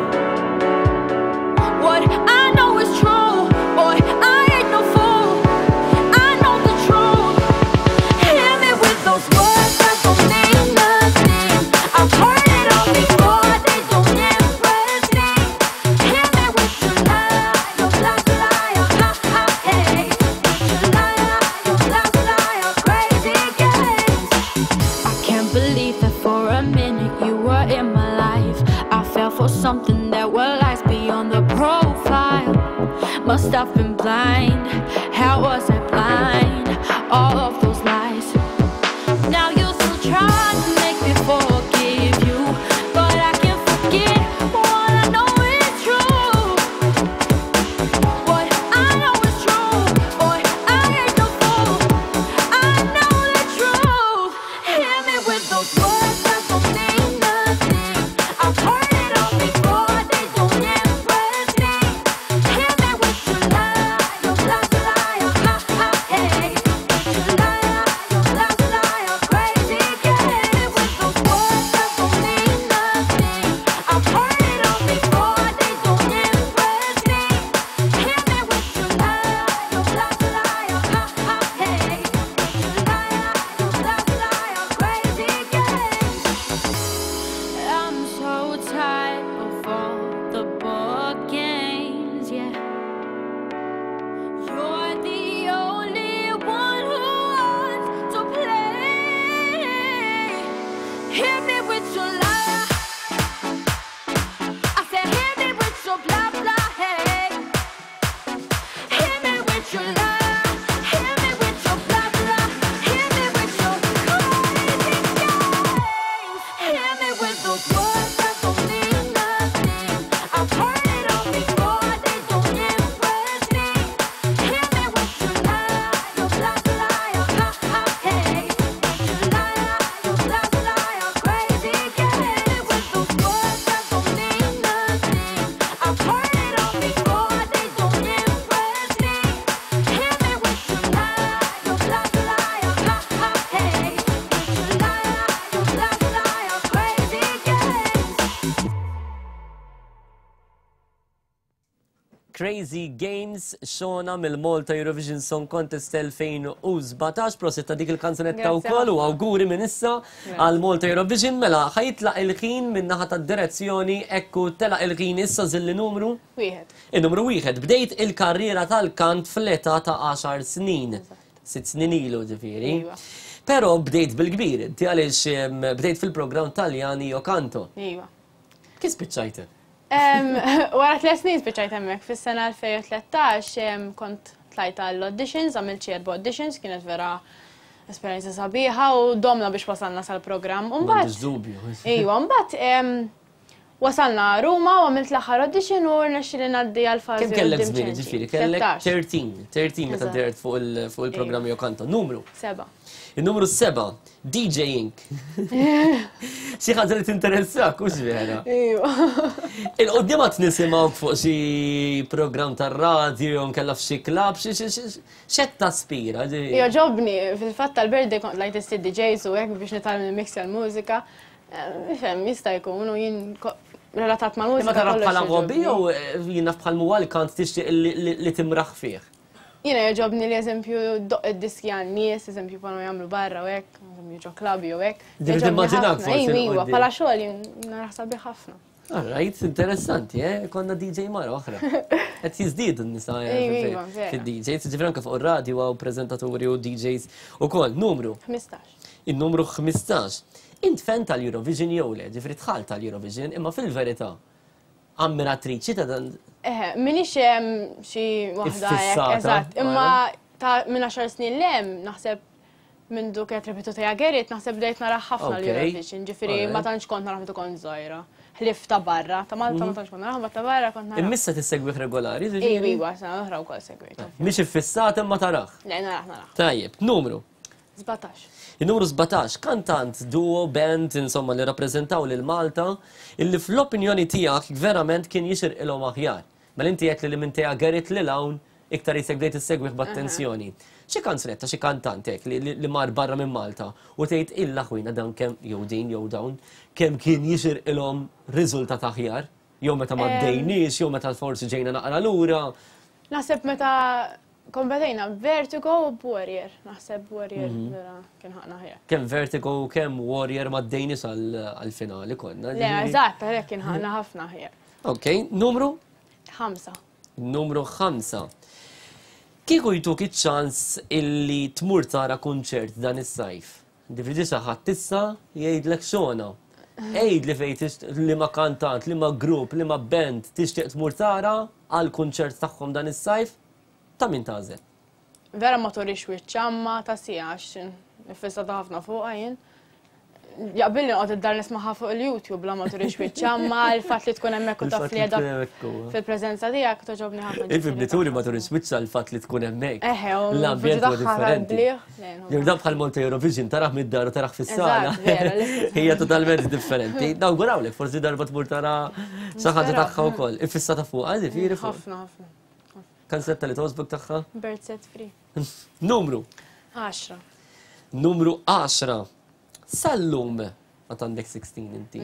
What I know is true. Boy, I ain't no fool. I know the truth. Hear me with those words that don't mean nothing. I've heard it all before, they don't impress me. Hear me with your lie, your blah blah, your ha ha hey. Your lie, your blah blah, your crazy games. I can't believe that for a minute you were in my life. I fell for something that were lies beyond the profile. Must have been blind. How was I blind? All of those lies. Now you're still trying to make me forgive you, but I can't forget what I know is true. What I know is true. Boy, I ain't no fool. I know the truth. Hear me with those words that don't mean nothing. I've heard it all before, they don't impress me. Hear me with your lie, your blah blah, your ha ha hey. Your lie, your blah blah, your crazy games. With those words that don't mean nothing. I've heard it all before, they don't impress me. Hear me with your lie, your blah blah, your ha ha hey. Your lie, your blah blah, your crazy games. I'm so tired of all the board games, yeah. You're the only one who wants to play. Hit me with your lie. I said hit me with your blah blah hey. Hit me with your lie. Hit me with your blah blah. Hit me with your crazy games. Hit me with those words that don't mean nothing. I've heard it all before, they don't impress me. Hit me with your lie, your blah blah, your ha ha hey. Your lie, your blah blah, your crazy games. With those words that don't mean nothing. I've heard it all before, they don't impress me. Hit me with your lie, your blah blah, your ha ha hey. Your lie, your blah blah, your crazy games. Crazy Games Xona mill-Malta Eurovision Song Contest twenty seventeen. Proset ta' dik il-kanzunetta Grazie wkoll u ħafna. awguri minn issa għal Malta Eurovision. Mela ħajitlaq il-ħin minn naħa tad-direzzjoni ekku telaq il-ħin issa żilli numru. Wieħed. Il-numru wieħed. Bdejt il-karriera tal-kant fl-età ta' għaxar snin. Sitt snin ilu ġifieri. Iva. Però bdejt bil-kbir, inti għaliex em, bdejt fil-programm Taljani Io Canto. Iva. Kif spiċċajt? Em, Wara tliet snin spiċċajt hemmhekk fis-sena twenty thirteen em, kont tlajt għall-auditions, għamilt xi erba' auditions, kienet vera esperjenza sabiħa u domna biex wasalna sal-programm. U mbagħad M'għandix dubju. Iwa, mbagħad em, wasalna Ruma u għamilt l-aħħar audition u rnexxieli ngħaddi għal fażi. Kemm kellek qudiem żmien ċentri. ġifieri? Kellek thirteen. thirteen. thirteen meta Eżatt. dert fuq il- fuq il-programm Io Canto. Numru. Seba'. Il-numru seba, DJing. Xi ħaġa li tinteressak, u vera. Iwa. Il-qoddimat nisimgħu fuq xi programm tar-radju, nkella f'xi klab, xi xi xi x'qed taspira. ġi- Iwa ġobni, fil-fatt tal-birthday kont lajt issid D Js u hekk biex nitgħallem il-mix tal-mużika. Fem, jista' jkun u jien ko- relatat mal-mużika. Ma taraf kollox bħala jogħġobni. hobby jew jiena bħal muwal kant tixtieq li li timraħ fih. Jina jogħġobni li eżempju doq id-diski għan nies, eżempju panu jagħmlu barra u hekk, eżempju ġo klabi u hekk. Dik timmaġinak forsi Iwa, l-qudiem. bħala xogħol jien naħseb bih ħafna. Alright, interessanti, eh? Konna D J mara oħra. Qed jiżdiedu n-nisa eh, Iwa, fil- iwa, vera. fil-D Js, ġifri anke fuq ir-radju għaw preżentaturi u D Js ukoll. Numru, ħmistax. il-numru ħmistax. Int fan tal-Eurovision jew le, ġifri tħall tal-Eurovision, imma fil-verità ammiratriċi ta' dan Eh, minix hemm xi waħda hekk, Iffissata, eżatt. Imma wara. ta' minn għaxar snin lem, naħseb minn duk qed repetu ta' Gerit, naħseb bdejt nara ħafna Okay. l-Eurovision, ġifieri Alright. ma tantx kont nara meta kont żgħira. Ħlif ta' barra, ta' Malta ma tantx kont nara, ma ta' barra kont nara. Immissa tissegwih regolari, Iwa, ġifieri? iwa, sa' oħra wkoll segwejt. Mhix iffissat imma taraħ. Le, naraħ, naraħ. Tajjeb, numru. Żbatax. Il-numru sebatax, kantant, duo, band, insomma, li rappresentaw lil Malta, illi fl-opinjoni tijak verament kien jixir il-om aħjar. Mal inti jgħet li minn tija Gerit li lawn iktar jisegdejt il-segwih b'attenzjoni. Xi kanzunetta, xi kantant hekk li, li, li mar barra minn Malta u tgħid illa ħwina dan kemm jew din jew dawn kemm kien jixir ilhom riżultat aħjar, jew meta ma Em. ddejniex, jew meta forsi ġejna naqra lura. Naħseb meta kompetejna Vertigo u Warrior. Naħseb Warrior Mhm. vera kien ħaqna ħjar. Kemm Vertigo u kemm Warrior ma ddejniex għal-finali konna. Le, eżatt, għalhekk kien ħaqna ħafna ħjar. Ok, numru? Ħamsa. Numru ħamsa. Kieku jtuk iċ-ċans illi tmur tara kunċert dan is-sajf. Difriġi xaħat tissa jgħidlek xona. Ejd li fejn tixtieq li ma kantant, li ma grupp, li ma band tixtieq tmur tara għal kunċert tagħhom dan is-sajf, ta' min tażel. Vera ma turix wiċċamma ta' sijax, nifissa ta' ħafna fuqa jien. Jaqbilli nqod id-dar nismaħa fuq il-YouTube la ma turix wiċċamma, il-fatt li tkun hemmhekk u taf li Il-fatt li qiegħda tkun hemmhekk huwa. fil-preżenza tiegħek toġobni ħafna. Il-fibnituri ma turix wiċċa l-fatt li tkun hemmhekk. Eħe, u L-ambjent huwa differenti. differenti. Jew dan bħal Monte Eurovision taraħ mid-dar u taraħ fis-sala. Eżatt, vera, l-istess. Hija totalment differenti. Nawgurawlek, forsi darba tmur tara xi ħaġa tagħha wkoll. Ifissata fuqha, ġifieri fuq. Ħafna, ħafna. Kanzetta li togħġbok tagħha? Bird set free. Numru. Għaxra. Numru għaxra. Sallum. Għat għandek sixteen inti.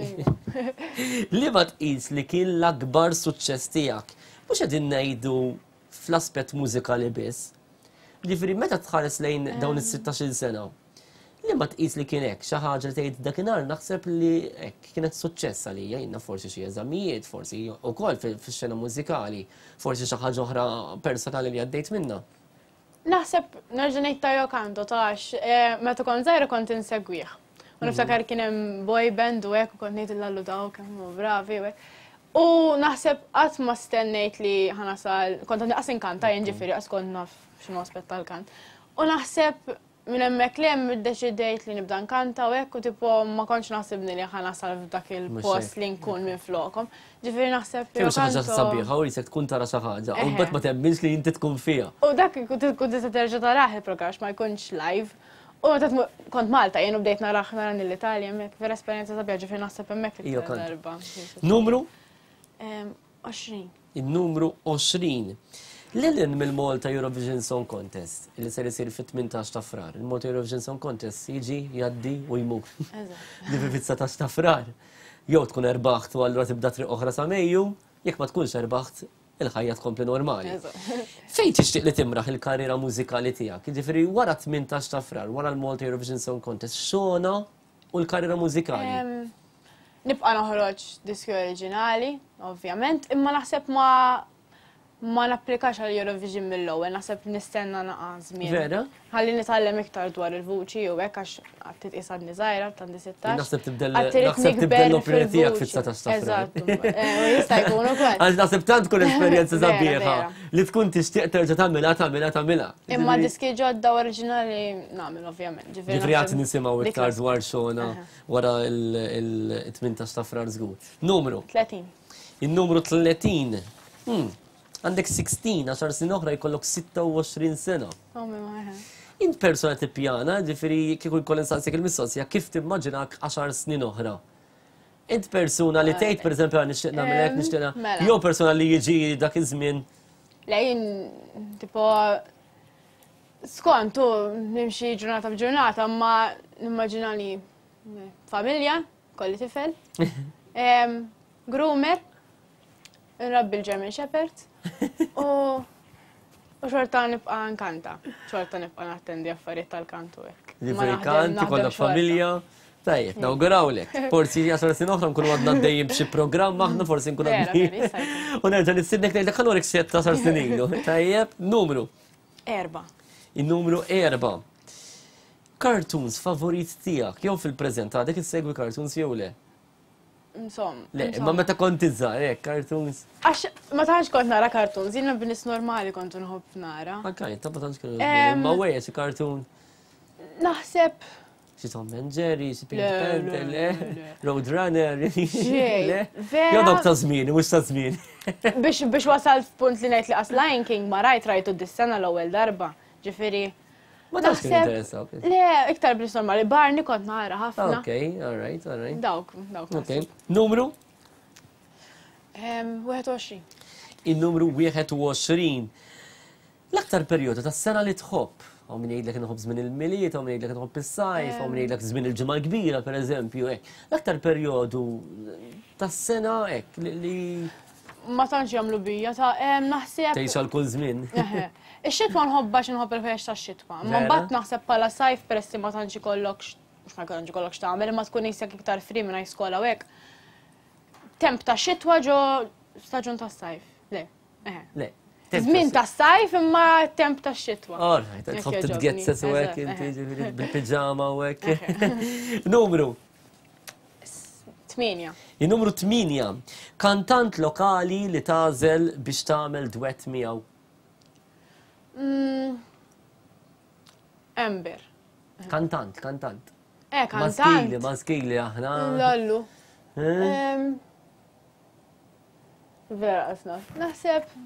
Li ma tqis li kien l-akbar suċċess tiegħek. Mhux qegħdin ngħidu fl-aspett mużikali biss. Ġifieri meta tħares lejn dawn is-sittax-il sena. Li ma tqis li kien hekk xi ħaġa li tgħid dakinhar naħseb li hekk kienet suċċess għalija jiena forsi xi eżamijiet, forsi wkoll fix-xena mużikali, forsi xi ħaġa oħra personali li għaddejt minnha. Naħseb nerġa' ngħid ta' Jokanto tax, meta kont żgħira kont insegwih. U niftakar kien hemm boy band u hekk u kont ngħid il-lallu daw kemm hu bravi u hekk. U naħseb qatt ma stennejt li ħanasal, kont għandi qas inkanta jien ġifieri qas kont naf x'inhu aspett tal-kant. U naħseb minn hemmhekk li hemm iddeċidejt li nibda nkanta u hekk u tipo ma kontx naħsibni li ħanasal f'dak il-post li nkun minn flokhom. Ġifieri naħseb Kemm xi ħaġa Jokanto- sabiħa u jisek tkun tara xi ħaġa, u Eħe. mbagħad ma temminx li inti tkun fiha. U dak kont tista' terġa' taraħ il-programm ma jkunx live. U meta tmu- kont Malta jien u bdejt naraħ nara l-Italja hemmhekk, vera esperjenza sabiħa ġifieri naħseb hemmhekk Ija il kont. darba. Numru? Em, għoxrin. Il-numru għoxrin. L-elen mill-Malta Eurovision Song Contest, li ser jisir fit-tmintax ta' frar. Il-Malta Eurovision Song Contest jiġi, jaddi u jmur. Li fit-satax ta' frar. Jew tkun erbaħt u allura tibda triq oħra sa' Mejju, jekk ma tkunx erbaħt, il-ħajja tkompli normali. Fejn tixtieq li timraħ il-karriera mużikali tiegħek? Jiġifieri wara tmintax ta' frar, wara l-Malta Eurovision Song Contest, xona u l-karriera mużikali. Em, Nibqa' noħroġ diski oriġinali, ovvjament, imma naħseb ma ma napplikax għal Eurovision mill-ewwel, naħseb nistenna naqa' żmien. Vera? Ħalli nitgħallem iktar dwar il-vuċi u hekk għax qatt titqis għadni żgħira għandi sittax. Naħseb tibdel Għad trid naħseb tibdel nikber l-opinjoni tiegħek fil-vuċi. fit-satax ta' frar. Eżatt, eh, u jista' jkun ukoll. Għax naħseb tant tkun esperjenza Vera, sabiħa vera. li tkun tixtieq terġa' tagħmilha tagħmilha tagħmilha. Imma diski ġodda oriġinali nagħmel ovvjament. Ġifri għat nisimgħu dik iktar la- dwar xona wara il-tmintax ta' frar żgur. Numru. tletin. Il-numru tletin. Hmm. Għandek sixteen, għaxar sin oħra jkollok sitta u għoxrin sena. Oh, ma maħe. Int persona tippjana, ġifiri kieku jkoll insansek il-mistoqsija, kif timmaġinak għaxar snin oħra? Int persona li tgħid pereżempju għan nixtieq nagħmel hekk, nixtieq na- mela. jew persona li jiġi dak iż-żmien. Lejn, tipo, skont, tu nimxi ġurnata b'ġurnata, ma nimmaġina li familja, kolli tifel, em, groomer, nrabbi l-German Shepherd, u U xorta nibqa' nkanta, xorta nibqa' nattendi affarijiet tal-kantu hekk. Ġifieri kanti, kollha familja. Tajjeb, nawgurawlek. Forsi għaxar sin oħra nkunu għadna d-dejjem b'xi programm aħna forsi nkunu għadni. U nerġa' nistidnek ngħidlek ħanurek xi għaxar sin ilu. Tajjeb, numru. Erba. Il-numru erba. Cartoons favorit tiegħek jew fil-preżent għadek issegwi cartoons jew le? Insom. Le, ma meta kont iżgħar, hekk cartoons. Għax ma tantx kont nara cartoons, jiena b'nies normali kont nħobb nara. Okej, ta' ma tantx kienu. Em, Ma wejja xi cartoon. Naħseb Xi Tom and Jerry, xi Pink Le, Panther, le, le, Roadrunner. Xej, Le? vera. Jodok ta' żmieni, mhux ta' żmien. biex biex wasal f'punt li ngħid li qas Lion King ma rajt rajtu dis-sena l-ewwel darba. Ġifieri. Ma tantx kien interessaw. Le, iktar b'nies normali, Barney kont nara ħafna. Okay, all right, all right. Dawk, dawk. Okay. Numru? Em, wieħed u għoxrin. Il-numru wieħed u għoxrin. L-aktar perjodu tas-sena li tħobb. Għaw min jgħidlek nħobb żmien il-miliet, għaw min jgħidlek nħobb is-sajf, għaw min jgħidlek żmien il-ġimgħa kbira, pereżempju, hekk. L-aktar perjodu tas-sena hekk li Ma tantx jagħmlu bija ta' em naħseb. tgħix għal kull żmien. Eħe. Ix-xitwa nħobba xi nħobb il-fex tax-xitwa. Ma Vera? mbagħad naħseb bħala sajf peress li ma tantx ikollok mhux ma jkollokx ikollok x'tagħmel, imma tkun isek iktar free minn skola u hekk. Temp ta' xitwa ġo staġun tas-sajf. Le, eħe. Le. Żmien tas-sajf imma temp tax-xitwa. All right, tħobb titgezzes u hekk inti ġifieri bil-piġama u hekk. Numru. Tminja. Il-numru tminja. Kantant lokali li tażel biex tagħmel duett miegħu. Mm, Ember. Kantant, kantant. Eh, kantant. Maskili, maskili aħna. Lallu. Eh? Em, Vera qasna. Naħseb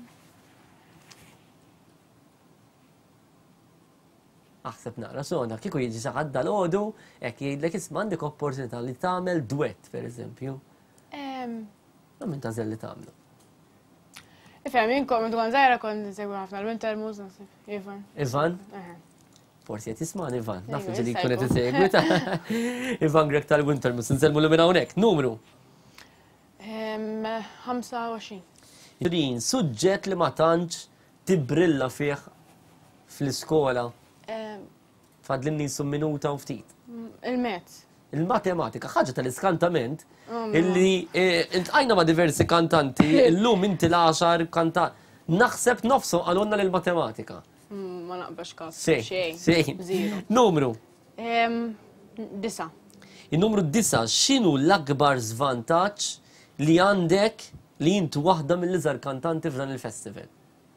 Aħseb naqra sona, kieku jiġi saħadda l-ħodu, ek jgħidlek isma' għandek opportunità li tagħmel duett, per eżempju. em, Ma minn tażel li tagħmlu. ifhem jien kont tkun żgħira kont insegwi ħafna l-Winter Moose naħseb. Ivan. Ivan? Eħe. Forsi qed isma' Ivan, naf Ejwa, ġili issa jkun qed jkun. isegwi ta' Ivan Grek tal-Winter Mus, nselmu l minn hawnhekk. Numru. Em, ħamsa u għoxrin. Judin, suġġett li ma tantx tibrilla fih fl-iskola. Em, Fadlinni sum minuta u ftit. Il-mezz. Il-matematika, ħaġa tal-iskantament, Oh, illi eh, intqajna ma' diversi kantanti, illum inti l-għaxar kantant. Naħseb nofsu għalunna l-matematika. Mm, Ma naqbax kaf. Sej, Xejn. sej. Zero. Numru. Em, Disa. Il-numru disa, xinu l-akbar zvantaġġ li għandek li intu waħda mill-iżar kantanti f'dan il-festival?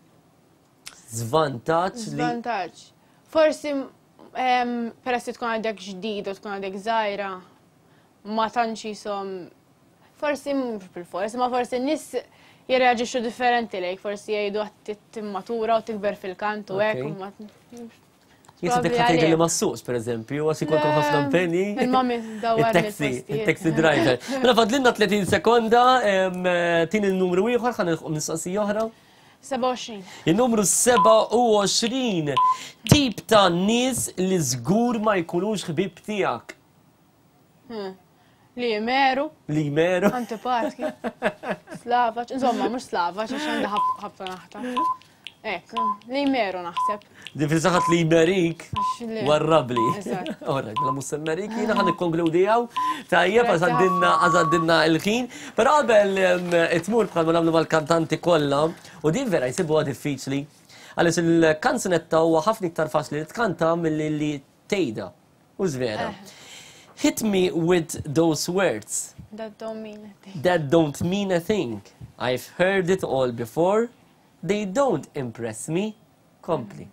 Zvantaġġ li. Zvantaġġ. Forsi em, peress li tkun għadek ġdid u tkun għadek żgħira, ma tantx jisom forsi mhux bil-forsi, ma forsi n-nies jirreaġixxu differenti lejk, forsi jgħidu għat timmatura u tikber fil-kant u hekk. Ok. u ma- Jisibek ħatejdu li massuqs, per eżempju, għax ikolkom ħafna impenni. Il-mami dawar Il-taxi, il-taxi driver. Mela fadlinna tletin sekonda, em, tin il-numru ieħor, ħan il mistoqsija oħra. seba' u għoxrin. Il-numru seba' u għoxrin. Tip ta' nies li żgur ma jkunux ħbib tiegħek. Hmm. Li jimeru, Li jmeru. antipatki, slavaċ, insomma, mhux slavaċ, għax għandha ħab- ħabta naħta. Ek, li jimeru naħseb. Di fil-saħat li jmerik. Għax li- Warrabli. Eżatt. Orra, mela mus semmerik, jina ħan ikkonkludijaw. Tajjeb, Grazie għazaddinna għazaddinna il-ħin. Per qabel em, it-tmur bħal ma namlu mal-kantanti kollha, u din vera jsibuha diffiċli. Għaliex il-kanzunetta huwa ħafna iktar faċli li tkanta milli li tgħidha. U vera. Hit me with those words That don't mean anything. that don't mean a thing. I've heard it all before. They don't impress me. Kompli.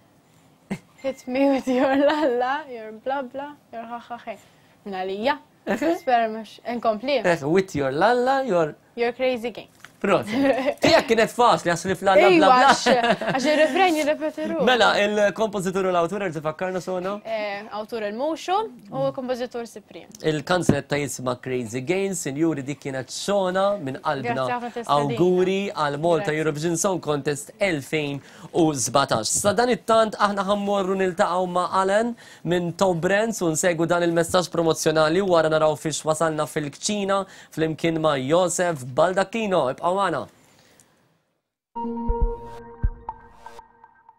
Hit me with your lalla, your bla bla, your ha ha ha. Minalija. Spermux, inkompli. Eh, With your lalla, your You're crazy king. Prost. Tijak kienet faċli għasli fl-għalla bla Ejwa, bla. għax għax il-refren jirrepetiru. Mela, il-kompozitur u l-autur għarġi fakkarna sona? Autur il-Mushu u kompozitur Cyprien. Il-kanzunetta jisma Crazy Gains, sinjuri dik kienet sona minn qalbna Grazie ħafna testadina. auguri għal Malta Grazie. Eurovision Song Contest elfejn u sbatax. Sa dan it-tant aħna ħammorru niltaqgħu ma' Alan minn Tom Brands u nsegwu dan il-messaġġ promozzjonali wara naraw fiex wasalna fil-kċina fl-imkien ma' Josef Baldacchino. Ibqgħu magħna.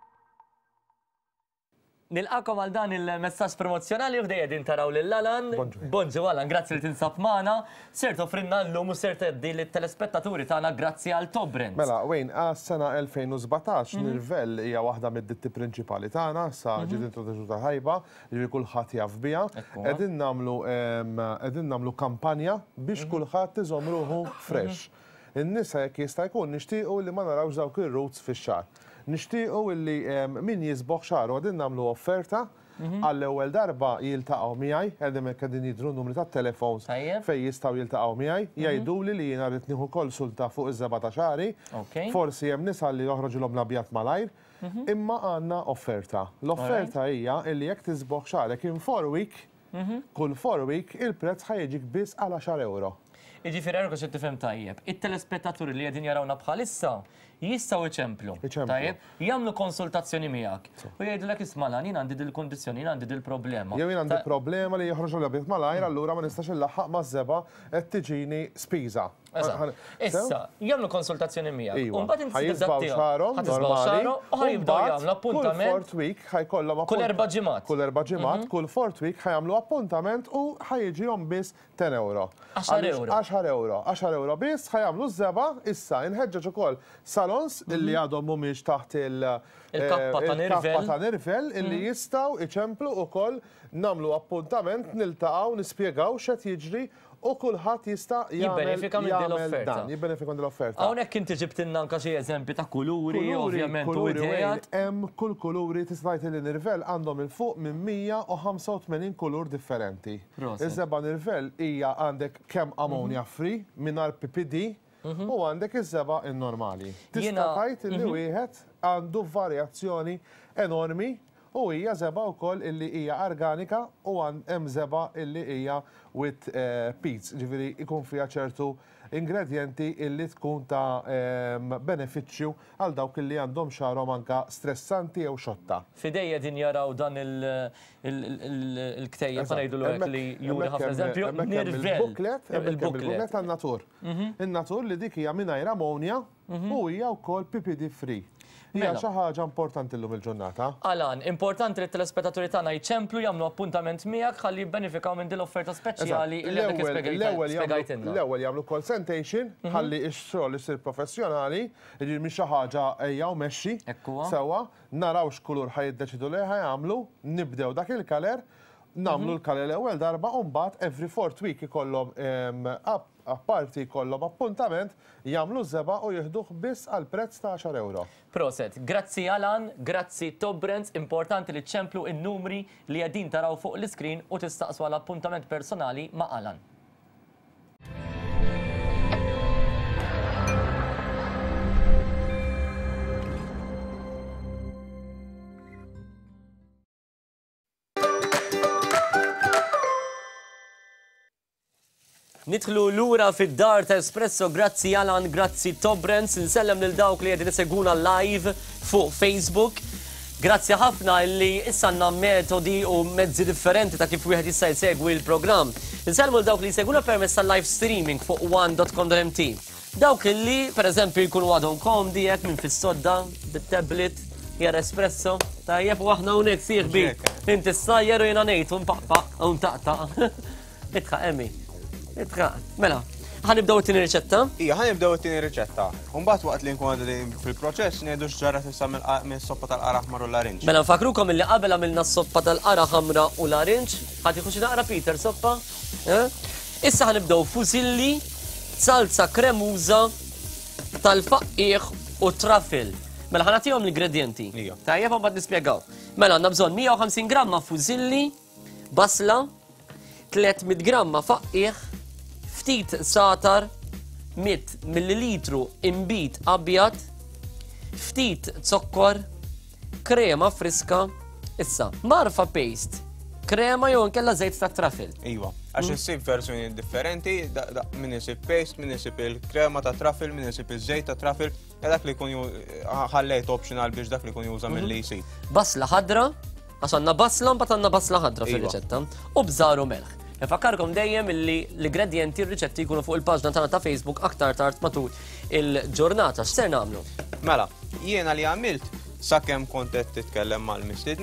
Nilqakom għal dan il-messaġġ promozjonali u ħdejja din taraw lil Alan. Bonġu Alan, grazzi li tinsab magħna. Sirt offrinna llum u sirt tgħiddi lit-telespettaturi tagħna grazzi għal Tobrent. Mela, Wayne, għas-sena elfejn u sebgħax Nirvel hija waħda mid-ditti prinċipali tagħna, sa ġiet introduċuta ħajba, li kulħadd jaf biha. Qegħdin nagħmlu qegħdin nagħmlu kampanja biex kulħadd iżomm ruħu fresh. In-nisa jekk jista' jkun nixtiequ li ma narawx dawk ir-roots fix-xahar. Nixtiequ illi min jisboħ xahar għadin nagħmlu offerta għall-ewwel darba jiltaqgħu miegħi, qegħdin qegħdin jidhru numri tat-telefons fejn jistgħu jiltaqgħu miegħi, jgħiduli li jiena rrid nieħu konsulta fuq iż-żeba ta' xahri. Forsi hemm nisa li joħroġilhom l-abjad malajr, imma għandna offerta. L-offerta hija illi jekk tisboħ xahrek in four week, kull four week il-prezz ħajjiġik biss għal għaxar euro. Iġifieri għarku xi tifhem tajjeb. It-telespettaturi li qegħdin jarawna bħalissa jistgħu iċemplu. Tajjeb, jagħmlu konsultazzjoni miegħek. U jgħidulek isma' jien għandi dil-kundizzjoni, jien għandi dil-problema. Jew jien għandi problema li joħroġu l-abjad malajr, allura ma nistax illaħħaq maż-żeba qed tiġini spiża. Issa, jagħmlu konsultazzjoni miegħek. U mbagħad inti ħajisbaw xarhom normali u ħajibdew jagħmlu appuntament. Kull fourth week ħajkollhom Kull erba' ġimgħat. Kull erba' ġimgħat, kull fourth week ħajamlu appuntament u ħajjiġihom biss ten euro. għaxar euro. għaxar euro. għaxar euro biss ħajamlu żeba issa inħeġġeġ ukoll salons illi għadhom mhumiex taħt il-kappa ta' Nirvel illi jistgħu iċemplu ukoll nagħmlu appuntament niltaqgħu nispjegaw x'qed jiġri u kulħadd jista' jibbenefika minn din l-offerta. Jibbenefika minn din l-offerta. Hawnhekk inti ġibtilna anke xi eżempji ta' kuluri, ovvjament u idejat. Hemm kull kuluri tista' tgħid li Nirvel għandhom il fuq minn mija u ħamsa u tmenin kulur differenti. Iż-żeba Nirvel hija għandek kemm ammonia free mingħajr P P D u għandek iż-żeba normali. Tista' tgħid li wieħed għandu varjazzjoni enormi u hija żeba wkoll illi hija organika u hemm żeba illi hija with peats, ġifieri jkun fiha ċertu ingredienti illi tkun ta' benefiċċju għal dawk illi għandhom xarhom anke stressanti jew xotta. Fidejja din jaraw dan il-ktejja ta' ngħidulu hekk li juri ħafna eżempju Nirvel. Il-booklet, il-booklet tan-natur. In-natur li dik hija mingħajr ammonja u hija wkoll P P D free. Hija xi ħaġa importanti llum il-ġurnata. Alan, importanti li t-telespettaturi tagħna jċemplu jagħmlu appuntament miegħek ħalli jibbenefikaw minn din l-offerta speċjali li għandek spjegajtilna. L-ewwel jagħmlu consultation ħalli x-xogħol isir professjonali, jiġri mhix xi ħaġa ejja u mexxi sewwa, naraw x'kulur ħajiddeċidu li ħajamlu, nibdew dak il-kaler, nagħmlu l-kaler l-ewwel darba u mbagħad every fourth week ikollhom apparti jkollhom appuntament jagħmlu żeba u jieħduh biss għal prezz ta' għaxar euro. Proset, grazzi Alan, grazzi Tobrent, importanti li ċemplu in-numri li qegħdin taraw fuq l-iskrin u tistaqsu għal appuntament personali ma' Alan. Nidħlu lura fid-dar ta' Espresso, grazzi Alan, grazzi Tobrent, nsellem lil dawk li qegħdin iseguna live fuq Facebook. Grazzi ħafna li issa għandna metodi u mezzi differenti ta' kif wieħed jista' jsegwi l-programm. Nsellmu lil dawk li jseguna permezz tal-live streaming fuq one dot com dot m t. Dawk li pereżempju jkunu għadhom komdi hekk minn fis-sodda bit-tablet jar Espresso, tajjeb u aħna hawnhekk sieħbi. Inti sajjer u jiena ngħid u npaqpaq u ntaqtaq. Itħaq Emi. Itħaq, mela. Ħanibdew it-tieni riċetta? Ija, ħanibdew it-tieni riċetta. Mbagħad waqt li nkun fil-proċess ngħidu x'ġara tista' mis-soppa tal-qara ħmar u l-arinġ. Mela nfakrukom illi qabel għamilna s-soppa tal-qara ħamra u l-arinġ, ħadd jieħu xi naqra Peter soppa? Issa ħanibdew fusilli, salza kremuża tal-faqqieħ u trafil. Mela ħanatihom l-ingredjenti. Tajjeb mbagħad nispjegaw. Mela għandna bżonn mija u ħamsin gramma fusilli, basla, tlietmiet gramma faqqieħ, ftit satar, miet millilitru imbit abjad, ftit zokkor, krema friska, issa, marfa paste, krema jew inkella żejt ta' trafil. Iva, għax issib versjoni differenti, min isib paste, min isib il-krema ta' trafil, min isib il-żejt ta' trafil, dak li kun ħallejt optional biex dak li kun juża mill-li jsib. Basla ħadra, għax għandna basla mbagħad għandna basla ħadra fir-riċetta, u bżar u melħ. Nfakkarkom dejjem illi l-ingredienti r-riċetti jkunu fuq il-paġna tagħna ta' Facebook aktar tard matul il-ġurnata. X'ser nagħmlu? Mela, jiena li għamilt sakemm kont qed titkellem mal-mistednin,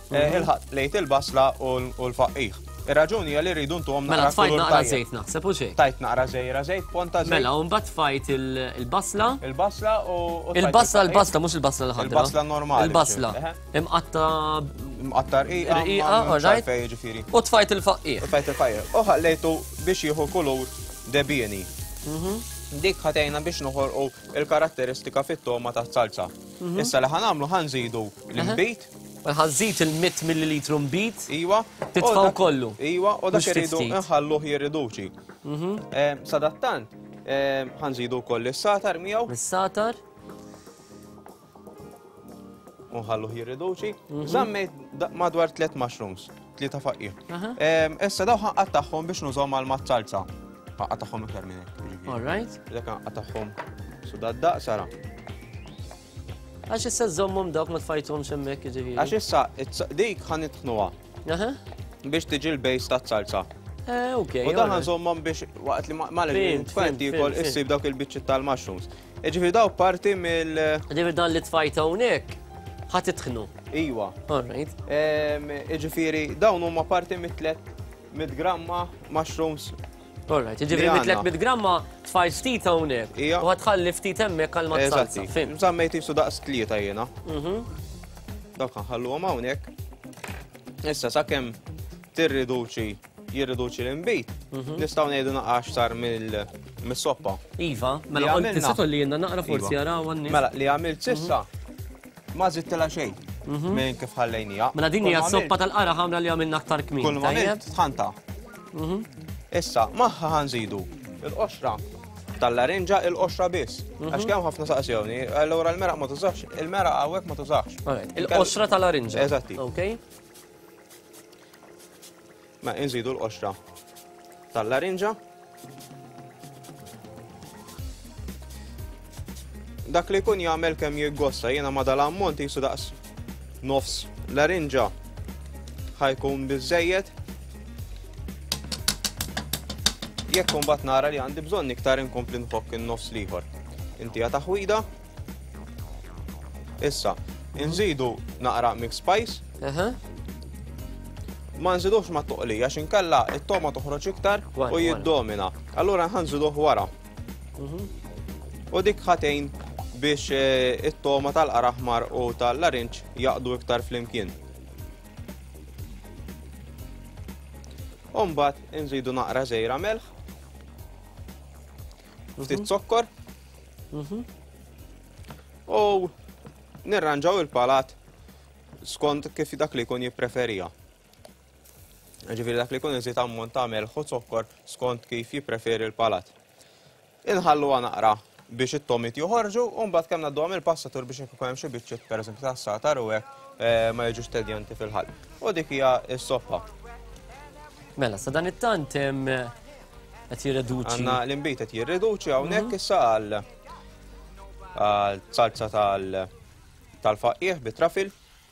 il-ħat lejt il-basla u l-faqqih. Ir-raġuni għalli rridu ntuhom Mela tfajt naqra żejt naħseb u xejn. Tajt naqra żejra żejt, ponta żejt. Mela, u mbagħad tfajt il-basla. Il-basla u. Il-basla l-basla mhux il-basla l-ħadra. Il-basla normali. Il-basla. Imqatta. Imqatta rqiqa. Rqiqa, alright. ġifieri. U tfajt il-faqqih. U tfajt il-faqqih. U ħallejtu biex jieħu kulur debieni. Dik ħatejna biex noħolqu il-karatteristika fit-toma ta' salsa. Issa li ħanamlu ħanżidu l-imbit. Ħażid il-mitt millilitru mbit. Iwa. Titfgħu kollu. Iwa, u dak iridu nħalluh jirriduċi. Sadattant, ħanżidu koll is-satar miegħu. Is-satar. U nħalluh jirriduċi. Żammejt madwar tliet mushrooms, tlieta faqqih. Issa daw ħanqattaħħom biex nużhom għall-mazzalza. Ħanqattaħħom iktar minn hekk. All right. Dak ħanqattaħħom sudad-daq sara. Għax issa żommhom dawk ma tfajthom xemmek jiġifieri. Għax issa dik ħanitħnuha. Biex tiġi l-bejs tat-salsa. Eh, okej. U dan ħanżommhom biex waqt li mal tfajt jikol issib dawk il-biċċi tal-mushrooms. Ġifieri daw parti mill. Ġifieri dan li tfajt hawnhekk ħatitħnu. Iwa. All right. Ġifieri dawn huma parti mit-tlet mid gramma mushrooms. All right. Ġifieri mit tliet mid gramma tfajt ftit hawnhekk. U ħadħalli ftit hemmhekk għal mazzalza. Fim. Żammejt jisu daqs tlieta jiena. Dawk ħanħalluhom hawnhekk. Issa sakemm tirriduċi jirriduċi l-imbit, nistgħu ngħidu naqax sar mis-soppa. Iva, mela qolti tisgħu li jenna naqra forsi jaraw għan-nies. Mela li għamilt sissa ma żidtilha xejn minn kif ħallejnija. Mela din hija s-soppa tal-qara ħamra li għamilna aktar kmin. Kull ma għamilt tħanta. Issa magħha ħanżidu il-qoxra tal-larinġa il-qoxra biss. Għax kemm ħafna saqsjoni, allura l-meraq ma tużax, il-meraq hawnhekk ma tużax. Il-qoxra tal-larinġa. Eżatti. Okej. Ma inżidu l-qoxra tal-larinġa. Dak li jkun jagħmel kemm jiggossa jiena ma dal-ammont jisu daqs nofs larinġa ħajkun biżejjed. Jekk imbagħad nara li għandi bżonn iktar inkompli nfokk in-nofs l-ieħor. Inti għata ħwida. Issa, inżidu naqra mix spice. Ma nżidux ma toqli għax inkella it-toma toħroġ iktar u jiddomina. Allura ħanżiduh wara. U dik ħatejn biex it-toma tal-qara aħmar u tal-larinġ jaqdu iktar flimkien. U mbagħad inżidu naqra żejra melħ. Ftit zokkor. U nirranġaw il-palat skont kif dak li jkun jippreferija. Ġifieri dak li jkun iżid ammont ta' melħ u zokkor skont kif jippreferi l-palat. Inħalluha naqra biex it-tomit joħorġu u mbagħad kemm ngħadduhom il-passatur biex ikun hemm xi biċċiet pereżempju tas-satar u hekk ma jiġux tedjanti fil-ħall. U dik hija s-soppa. Mela, sa dan it-tant qed jirreduċi. Għandna l-imbit qed jirreduċi hawnhekk issa għal salza tal-faqqieħ bit-trafil.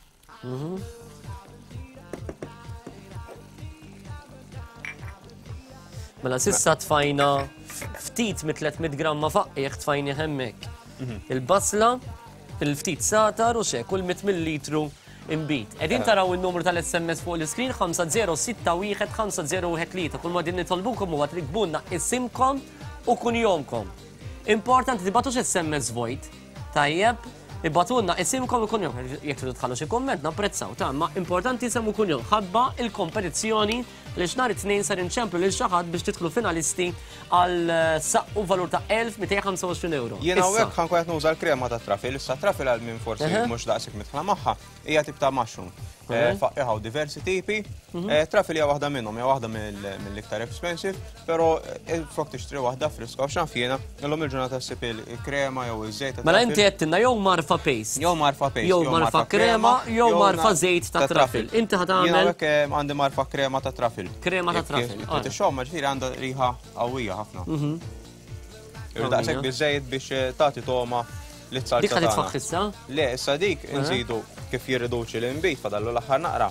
Mela sissa tfajna ftit mit tliet gramma faqqieħ tfajni hemmhekk. Il-basla, il-ftit satar u xek, kull mit millilitru imbit. Edin taraw il-numru tal-S M S fuq l-screen ħamsa zero sitta wieħed ħamsa zero wieħed tlieta. Kull ma din nitolbukom huwa trikbunna isimkom u kunjomkom. Importanti tibatux S M S vojt. Tajjeb, ibatunna isimkom u kunjom. Jekk tridu tħallu xi komment napprezzaw, ta' ma importanti semmu kunjom. Ħabba il-kompetizzjoni li xnar it-tnejn sar inċemplu lil xi ħadd biex tidħlu finalisti għal saqqu valur ta' elf mitej ħamsa għoxrin euro. Jiena hawnhekk ħankun qed nuża l-krema ta' trafil, issa trafil għal min forsi mhux daqshekk mitħla magħha, hija tip ta' mushroom. Faqqieħa diversi tipi. Trafil hija waħda minnhom, hija waħda mill-iktar expensive, però flok tixtri waħda friska u x'naf jiena, illum il-ġurnata ssib il-krema jew iż-żejt. Mela inti qedtilna jew marfa paste. Jew marfa paste. Jew marfa krema, jew marfa żejt ta' trafil. Inti ħadd Jiena hekk għandi marfa krema ta' trafil. Krema ta' trafil. Tixxomma ġifieri għandha riħa qawwija ħafna. Daqshekk biżejjed biex tagħti toma l-salsa. Dik ħadd tfaħħissa? Le, issa dik inżidu kif jirriduċi l-imbit fadallu l-aħħar naqra.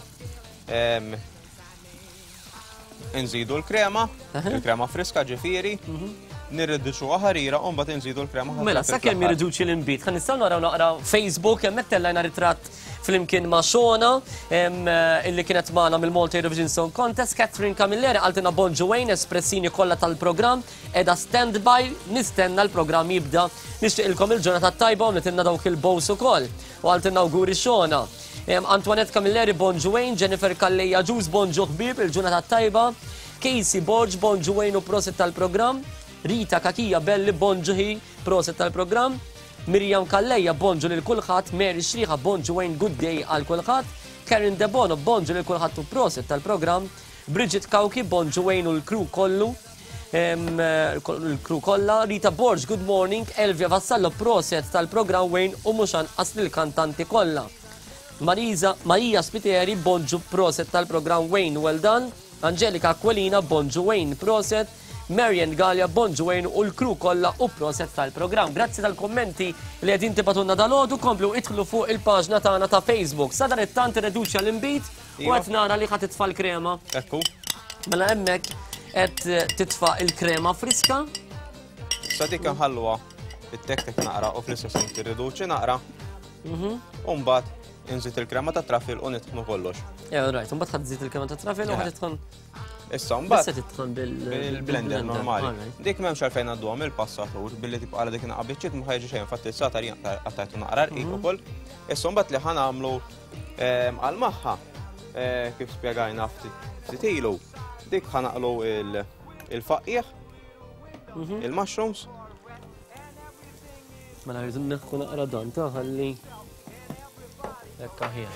Inżidu l-krema, il-krema friska ġifieri, nirriduċu ħarira u mbagħad inżidu l-krema ħarira. Mela, sakemm jirriduċi l-imbit, ħan nistgħu naraw naqra Facebook hemmhekk tellajna ritratt flimkien ma' Xona, illi kienet magħna mill-Malta Eurovision Song Contest, Catherine Camilleri għaltina Bonġuwejn, espressini kollha tal-programm, edha stand-by, nistenna l-programm jibda, nixtieq ilkom il-ġurnata tajba u nitilna dawk il-bows ukoll. U għaltina awguri Xona. Antoinette Camilleri Bonġuwejn, Jennifer Kalleja Ġuż Bonġu ħbib, il-ġurnata tajba, Casey Borġ Bonġuwejn u proset tal-programm, Rita Kakija Belli Bonġuħi proset tal-programm, Miriam Kalleja bonġu lil kulħadd, Mary Xriħa bonġu Wayne Good Day għal kulħadd, Karen Debono bonġu lil kulħadd u proset tal-programm, Bridget Kawki bonġu Wayne u l-crew kollu, l-crew kollha, Rita Borġ Good Morning, Elvia Vassallo proset tal-programm Wayne u mhux anqas lill-kantanti kollha. Marisa Marija Spiteri bonġu proset tal-programm Wayne Well Done, Angelika Aquilina bonġu Wayne proset, Marian Gallia, Bonġuwejn u l-crew kollha u proset tal-programm. Grazzi tal-kommenti li qegħdin tibatunna dal-għodu, komplu idħlu fuq il-paġna tagħna ta' Facebook. Sa dan it-tant irreduċja l-imbit u qed nara li ħadd titfa' l-krema. Ekku. Mela hemmhekk qed titfa' il-krema friska. Sa dik nħalluha it-tektek naqra u fl-istess tirriduċi naqra. U mbagħad inżid il-krema ta' trafil u nitħnu kollox. Yeah, right. Mbagħad ħadd żid il-krema ta' trafil u ħadd titħon. Issa mbagħad bil-blender normali. Dik m'hemmx għalfejn għadduhom il-passatur billi tibqa' dik naqabiċċiet ma ħajġi xejn infatti issa tarija qattajtu naqra rqiq ukoll. Issa mbagħad li ħanagħmlu għal magħha kif spjegajna ftit ilu, dik ħanaqlu il-faqqieħ, il-mushrooms. Mela rridu neħħu naqra dan ta' ħalli hekk aħjar.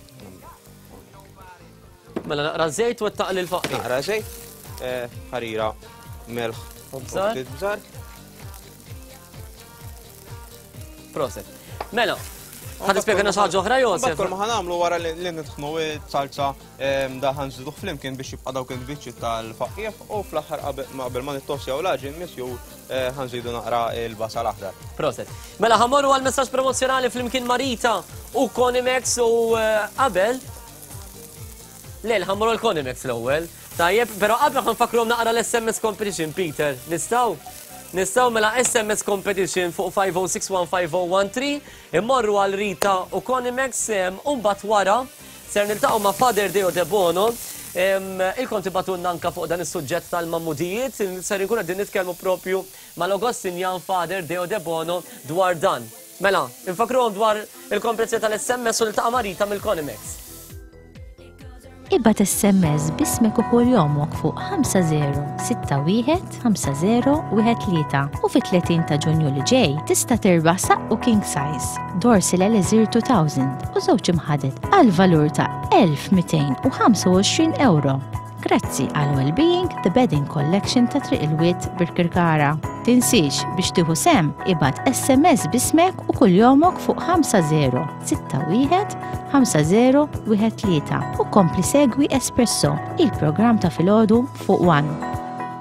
Mela naqra żejt u ttaqli l-faqqi. Naqra żejt, ħarira, melħ u bżar. bżar. Proset. Mela, ħad ispjegana xi ħaġa oħra Josef. Kull ma ħanagħmlu wara li nidħnu s-salsa da ħanżidu flimkien biex jibqa' dawk il-biċċi tal-faqqieħ u fl-aħħar qabel ma nittossjaw l-aġin misju ħanżidu naqra l-basal aħdar. Proset. Mela ħammorru għal messaġġ promozzjonali flimkien Marita u Konimex u qabel. Lejl, ħammurru l-Konimex l-ewwel. Tajjeb, pero qabel ħanfakrom naqra l-S M S Competition, Peter. Nistaw? Nistaw mela S M S Competition fuq five oh six one five oh one three, immorru għal Rita u Konimex, u mbagħad wara ser niltaqgħu ma' Father Deo De Bono. Il-kont tibatunna anka fuq dan is-suġġett tal-mammudijiet, ser inkun qegħdin nitkellmu propju mal-Agostinjan Father Deo De Bono dwar dan. Mela, infakruhom dwar il-komprezzi tal-S M S u niltaqa' ma' Rita mill-Konimex. Ibbat S M S bismek u kuljomok fuq five zero six one five zero one three u fit-tletin ta' Ġunju li ġej tista' tirbaħ saqqu king size Dorsal Elixir two thousand u żewġ imħadet għal valur ta' elf mitejn u ħamsa u għoxrin euro. Grazzi għal Wellbeing The Bedding Collection ta' Triq il-Wied Birkirkara. Tinsiex biex tieħu sem ibad S M S bismek u kuljomok fuq five zero six one five zero one three u kompli segwi Espresso, il-programm ta' filgħodu fuq One.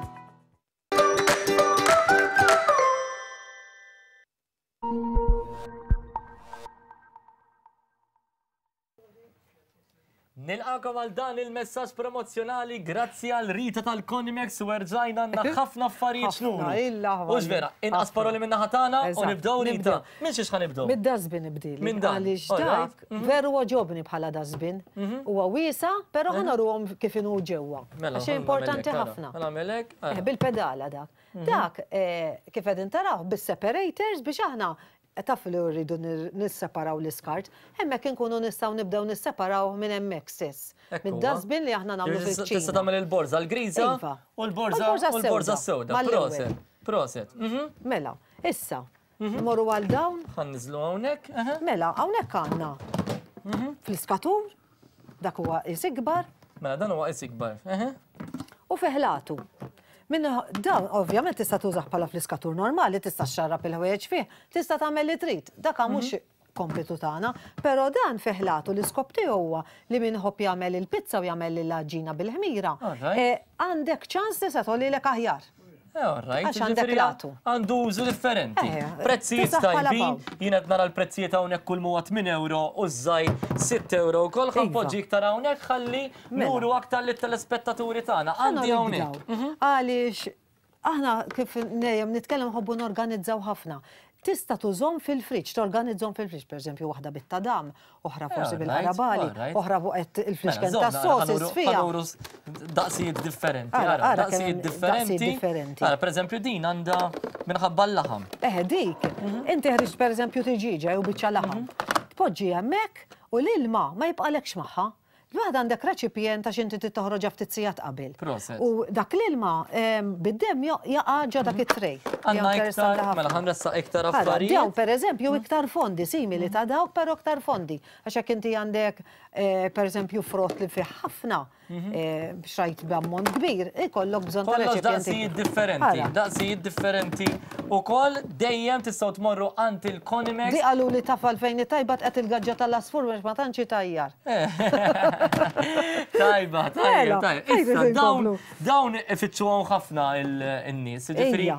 Nilqakom għal dan il-messaġġ promozzjonali grazzi għal Rita tal-Konimex u erġajna għandna ħafna affarijiet xnuru. U x'vera, inqas paroli minna ħatana u nibdew Rita. Minn xiex ħanibdew? Mid-dazbin ibdili. Minn dan. Għaliex dak, veru ġobni bħala dazbin. Huwa wiesa, però ħanaruhom kif inhu ġewwa. Għax importanti ħafna. Bil-pedala dak. Dak kif qegħdin taraw bis-separators biex aħna taf li rridu nisseparaw l-iskart, hemmhekk inkunu nistgħu nibdew nisseparaw minn hemmhekk stess. Mid-dazbin li aħna nagħmlu fiċ-ċina. Tista' tagħmel il-borża l-griża u l-borża s-sewda. Proset. Proset. Mela, issa, mmorru għal dawn. Ħanniżlu hawnhekk. Mela, hawnhekk għandna fl-iskatur, dak huwa isigbar. Mela dan huwa isigbar. U feħlatu. Minna, dan, ovvjament, tista' tużaħ bħala fl-iskatur normali, tista' xarrab il-ħwejjeġ fih, tista' tagħmel li trid. Dak mhux kompitu tagħna, però dan feħlatu l-iskop tiegħu huwa li min ħobb jagħmel il-pizza u jagħmel il-aġina bil-ħmira. Għandek ċans tista' tolilek aħjar. Għax għandek latu. Għandu użu differenti. Prezzijiet tajbin, jiena nara l-prezzijiet hawnhekk kull muwa tmien euro u żgħir sitt euro wkoll ħanpoġġik tara hawnhekk ħalli nuru aktar lit-telespettaturi tagħna. Għandi hawnhekk. Għaliex aħna kif nejjem nitkellem ħobbu norganizzaw ħafna. tista' tużhom fil-friġġ, torganizzhom fil-friġġ, pereżempju waħda bit-tadam, oħra forsi bil-ħarabali, oħra fuq il-fliexken tas-sosis fiha. Daqsijiet differenti, daqsijiet differenti. Per eżempju din għandha minħabba l-laħam. Eh, dik. Inti ħriġ per eżempju tiġiġa jew biċċa laħam. Tpoġġi hemmhekk u l-ilma ma jibqalekx magħha. L-waħda għandek reċipjent għax inti titoħroġa ftit sigħat qabel. U dak l-ilma bid-dem jaqa' ġo dak it-trej. Għandna iktar, mela ħanressa iktar affarijiet. Dawn pereżempju iktar fondi simili ta' dawk però iktar fondi. Għax hekk inti għandek pereżempju frott li fih ħafna xrajt b'ammont kbir, ikollok bżonn ta' reċipjenti. Daqsijiet differenti, daqsijiet differenti ukoll dejjem tistgħu tmorru għand il-Conimex. Di qalu li tafal fejn tajba tqed il-gaġġa tal-asfur biex ma tantx tajjar. Tajba, tajba, tajba. Issa dawn dawn ifittxuhom ħafna n-nies.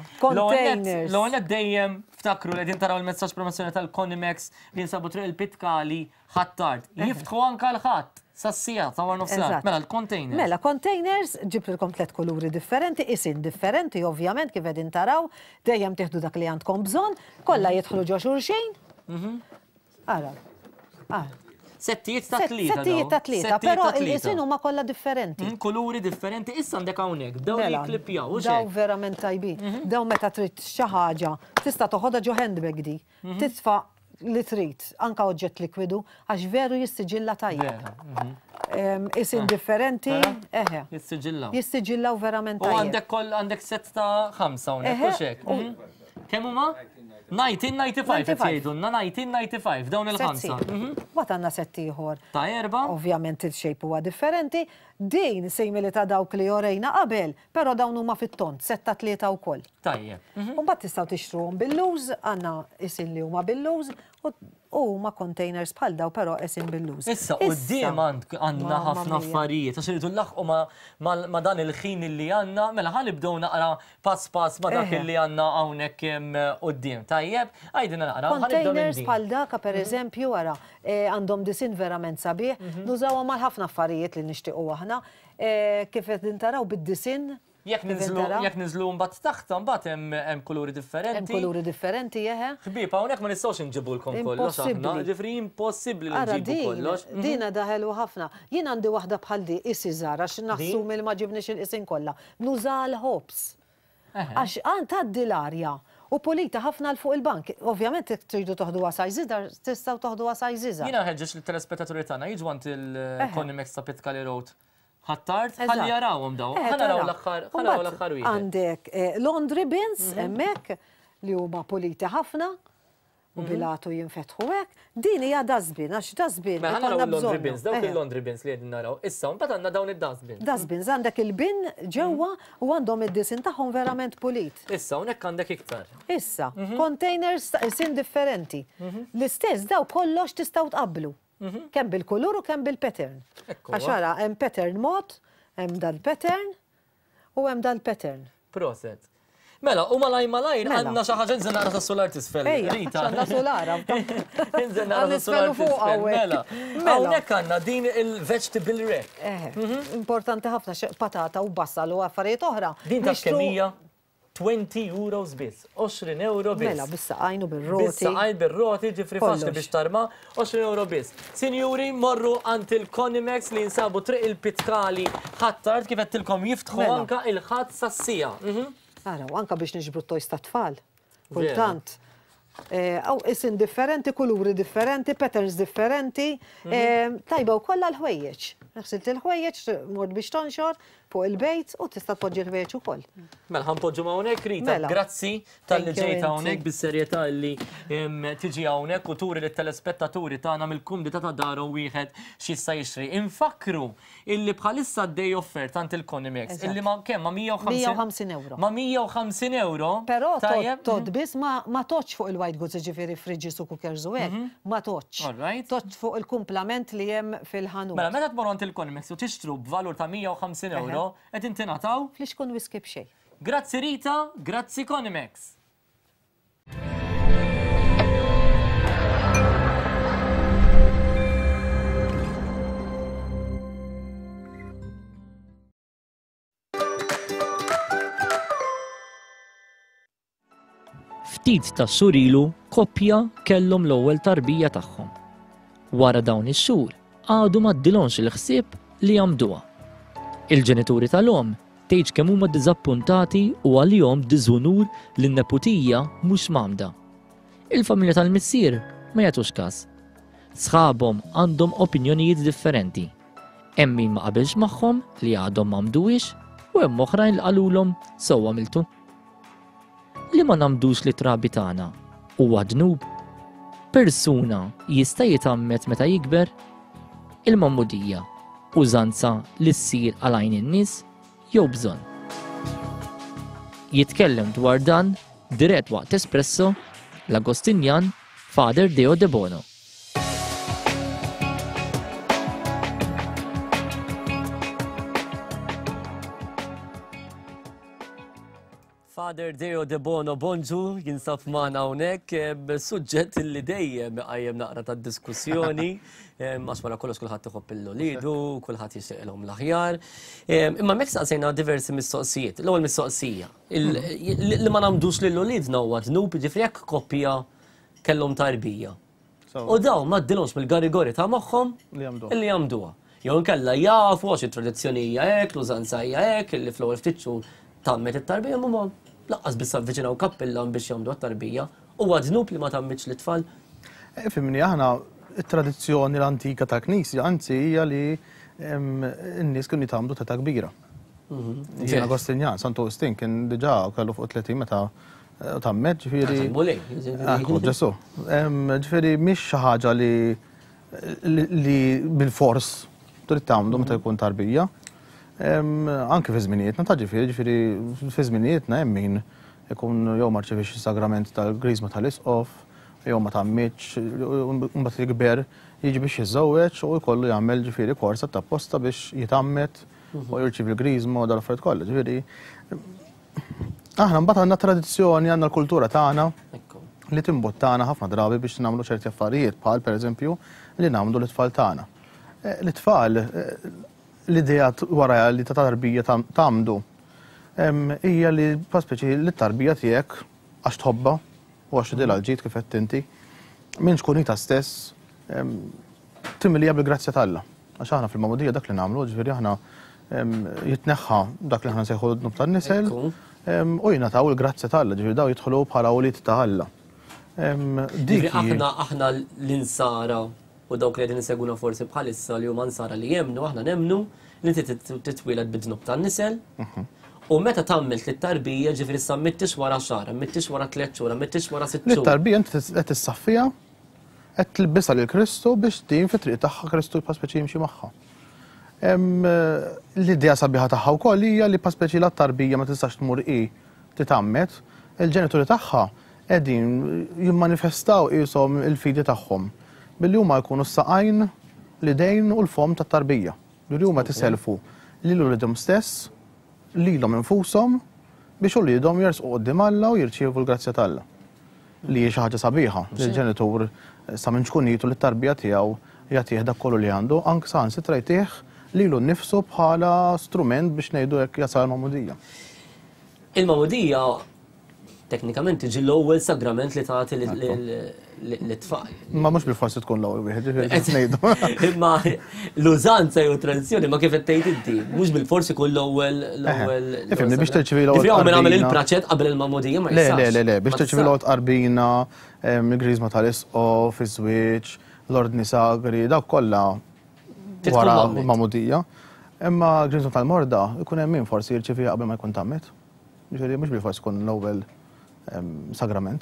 L-ewwel dejjem ftakru li qegħdin taraw il-messaġġ promozzjoni tal-Conimex li nsabu triq il-Pitkali ħattart. Jiftħu anke l-ħadd. Sassija, tawar nofsat. Mela, l-containers. Mela, containers ġibrilkom tlet kuluri differenti, isin differenti, ovvjament, kif edin taraw, dejjem tieħdu dak li għandkom bżon, kollha jidħlu ġo xulxejn. Ara, ara. Settijiet ta' tlieta. Settijiet ta' tlieta, però il-isin huma kollha differenti. Kuluri differenti, issa għandek hawnhekk, daw jikklipjaw. Daw verament tajbin. Daw meta trid xi ħaġa, tista' toħodha ġo handbag di. Titfa' li trid, anka oġġett likwidu, għax veru jistiġilla tajjeb. Isin differenti, eħe. Jistiġillaw. Jistiġillaw verament tajjeb. U għandek koll għandek set ta' ħamsa unek, u xek. Kemm huma? nineteen ninety-five qed jgħidulna, nineteen ninety-five dawn il-ħamsa. Wat għandna sett ieħor. Ta' erba'? Ovvjament il-shape huwa differenti. Din simili ta' dawk li jorejna qabel, però dawn huma fit-tont, setta tlieta wkoll. Tajjeb. U mbagħad tistgħu tixtruhom bil-luż, għandna isin li huma bil-luż u huma containers bħal daw però isin bil-luż. Issa quddiem għandna ħafna affarijiet għax iridu nlaħqu ma' dan il-ħin li għandna, mela ħanibdew naqra pass pass ma' dak li għandna hawnhekk quddiem. Tajjeb, għajdina naqra. Containers bħal daka pereżempju wara għandhom disin verament sabiħ, nużawhom għal ħafna affarijiet li nixtiequ aħna. Kif qed intaraw bid-disin. Jekk niżlu mbagħad taħta mbagħad hemm kuluri differenti. Hemm kuluri differenti jeħe. Ħbieb hawnhekk ma nistgħux inġibulkom kollox aħna, ġifri impossibbli li nġibu kollox. Dina daħelu ħafna. Jien għandi waħda bħal di isi żgħar għax naħsum il ma ġibniex il-isin kollha. Nuża l-ħobs. Għax għand tgħaddi l-arja. U pulita ħafna l-fuq il-bank. Ovvjament tridu toħdu għasaj zidar, tistgħu toħdu għasaj zidar. Jiena ħeġġeġ il-telespettaturi tagħna jiġu għand il-Conimex ta' Pitkali Road. ħattart, ħalli jarawhom daw. Ħanaraw l-aħħar, ħanaraw l-aħħar wieħed. Għandek laundry bins hemmhekk li huma puliti ħafna u bilatu jinfetħu hekk. Din hija dustbin għax dustbin. Ma ħanaraw il-laundry bins, dawk il-laundry bins li qegħdin naraw. Issa mbagħad għandna dawn id-dustbins. Dustbins għandek il-bin ġewwa u għandhom id-disin tagħhom verament pulit. Issa hawnhekk għandek iktar. Issa, containers isin differenti. L-istess daw kollox tistgħu tqabblu. Kemm bil-kulur u kemm bil-pattern. Għaxara, hemm pattern mod, hemm dal-pattern u hemm dal-pattern. Proset. Mela, u malaj malajr għandna xi ħaġa nżen nara tas-solar tisfel. Rita. Għandna solara. Nżen nara tas-solar tisfel. Mela. Hawnhekk għandna din il-vegetable rack. Importanti ħafna patata u bassal u affarijiet oħra. Din ta' kemija twenty euros biss, twenty euro biss. Mela, bis-saqajn u bil-roti. Bis-saqajn bil-roti, ġifri faċli biex tarma, twenty euro biss. Sinjuri, morru għand il-Conimex li jinsabu triq il-Pitkali ħattart kif qedtilkom jiftħu anka il-ħadd sassija. Araw, anka biex niġbru t-tojs ta' tfal. Kultant. Aw isin differenti, kuluri differenti, patterns differenti. Tajba u kollha l-ħwejjeġ. Nħsilt il-ħwejjeġ, mord biex tonxor fuq il-bejt u tista' tpoġġi l-ħwejjeġ ukoll. Mela ħanpoġġu hawnhekk Rita, grazzi tal-li ġejta hawnhekk bis-serjetà li tiġi hawnhekk u turi lit-telespettaturi tagħna mill-kumdita ta' daru wieħed x'jista' jixtri. Infakru illi bħalissa d-day offert għand il-Conimex illi ma kemm ma mija u ħamsin euro. Ma mija u ħamsin euro. Però tot biss ma toċ fuq il-white goods ġifieri friġġis u cookers u hekk, ma toċ. Toċ fuq il-kumplament li hemm fil-ħanut. Mela meta tmorru għand il-Conimex u tixtru b'valur ta' mija u ħamsin euro qed intingħataw flix kun whisky b'xejn. Grazzi Rita, grazzi Conimex. Ftit ta' xurilu koppja kellhom l-ewwel tarbija tagħhom. Wara dawn ix-xhur għadu ma ddilhomx il-ħsieb li jagħmduha. Il-ġenituri tal-om tgħid kemm huma ddiżappuntati u għalihom diżunur li n-neputija mhux m'għamda. Il-familja tal-missier ma jagħtux każ. Sħabhom għandhom opinjonijiet differenti. Hemm min ma qabilx magħhom li għadhom m'għamduhiex u hemm oħrajn li qalulhom sewwa għamiltu. Li ma nagħmdux li trabi tagħna huwa ġnub. Persuna jista' jitammet meta jikber? Il-mammudija użanza li ssir għal għajn in-nies jew bżonn. Jitkellem dwar dan dirett waqt Espresso l-Agostinjan Father Deo De Bono. Father Deo De Bono, bonġu, jinsab maħna unek, suġġett li dejjem għajem naqra ta' diskussjoni, għax wara kollox kullħat tħobb il-lolidu, kullħat jixtieqlhom l-aħjar. Imma mek saqsejna diversi mistoqsijiet. L-ewwel mistoqsija, li ma nagħmdux lill-lolidna huwa ġnub, ġifri jekk koppja kellhom tarbija. U daw ma ddilhomx mill-garigori ta' moħħhom li jagħmduha. Jew inkella jafu għax it-tradizzjoni hija hekk, l-użanza hija hekk, li fl-ewwel ftit xhur tammet it-tarbija ma laqqas biss avviċinaw kappillan biex jagħmlu t-tarbija u għadnub li ma tammitx l-tfal. Fimni aħna it-tradizzjoni l-antika ta' Knisja anzi hija li n-nies kienu jitgħamlu ta' kbira. Jien Agostinjan, Sant Agustin kien diġà kellu fuq tletin meta tammet ġifieri. Ġesu. Ġifieri mhix xi ħaġa li bil-fors trid tagħmlu meta jkun tarbija. Anke fi żminijietna ta' ġifieri, ġifieri fi żminijietna hemm min ikun jew ma rċevix is-sagrament tal-Griżma tal-Isqof, jew ma tammitx, mbagħad jikber jiġi biex jiżżewweġ u jkollu jagħmel ġifieri korsa tapposta biex jitammet u jirċievi l-Griżma u dal-affarijiet kollha. Ġifieri aħna mbagħad għandna tradizzjoni, għandna l-kultura tagħna li timbuttana ħafna drabi biex nagħmlu ċerti affarijiet bħal pereżempju li nagħmlu l-itfal tagħna. L-itfal l-idea wara li ta' tarbija tagħmdu hija li paspeċi li t-tarbija tiegħek għax tħobba u għax tidilha l-ġid kif qed inti minn tkun ita stess timilija bil-grazzja tagħha. Għax aħna fil-Magħmudija dak li nagħmlu, ġifieri aħna jitneħħa dak li aħna nsejħu d-dnub tan-nisel u jingħataw il-grazzja tagħha, ġifieri daw jidħlu bħala wlied ta' Alla. Aħna aħna l-insara u dawk li qegħdin iseguna forsi bħalissa li huma nsara li jemnu, aħna nemnu li inti titwiled bid-dnub tan-nisel u meta tagħmel lit-tarbija ġifieri issa mittix wara xahar, mittix wara tliet xhur, mittix wara sitt xhur. Lit-tarbija inti qed issaffiha qed tilbisha lil Kristu biex din fit-triq tagħha Kristu paspeċi jimxi magħha. L-idea sabiħa tagħha wkoll hija li paspeċi l-tarbija ma tistax tmur hi titammet, il-ġenituri tagħha qegħdin jimmanifestaw qishom il-fidi tagħhom billi huma jkunu s-saqajn l-idejn u l-fom tat-tarbija. Billi huma tiselfu lilu lidhom stess, lilhom infushom biex u lidhom jersqu quddiem Alla u jirċievu l-grazzja tagħha. Li hija xi ħaġa sabiħa li l-ġenitur sa minn xkun jitu lit-tarbija tiegħu jagħtih dak kollu li għandu, anke saħansitra jtih lilu nnifsu bħala strument biex ngħidu hekk jasal il-Magħmudija. Il-Magħmudija teknikament tiġi l-ewwel sagrament li tagħti lit-tfal. Ma mhux bil-forsi tkun l-ewwel wieħed, qed ngħidu. Imma l-użanza jew tradizzjoni ma kif qed tgħid inti, mhux bil-forsi kun l-ewwel l-ewwel. Ifhimni biex tirċivi l-ewwel. Ġifieri hawn nagħmel il-praċett qabel il-Magħmudija ma jistax. Le, le, le, biex tirċivi l-ewwel qarbina, il-Griżma tal-Isqof, iż-żwieġ, l-ordni sagri, dawk kollha wara l-Magħmudija. Imma l-Griżma tal-Morda ikun hemm min forsi jirċiviha qabel ma jkun tammet. Ġifieri mhux bil-forsi tkun l-ewwel sagrament.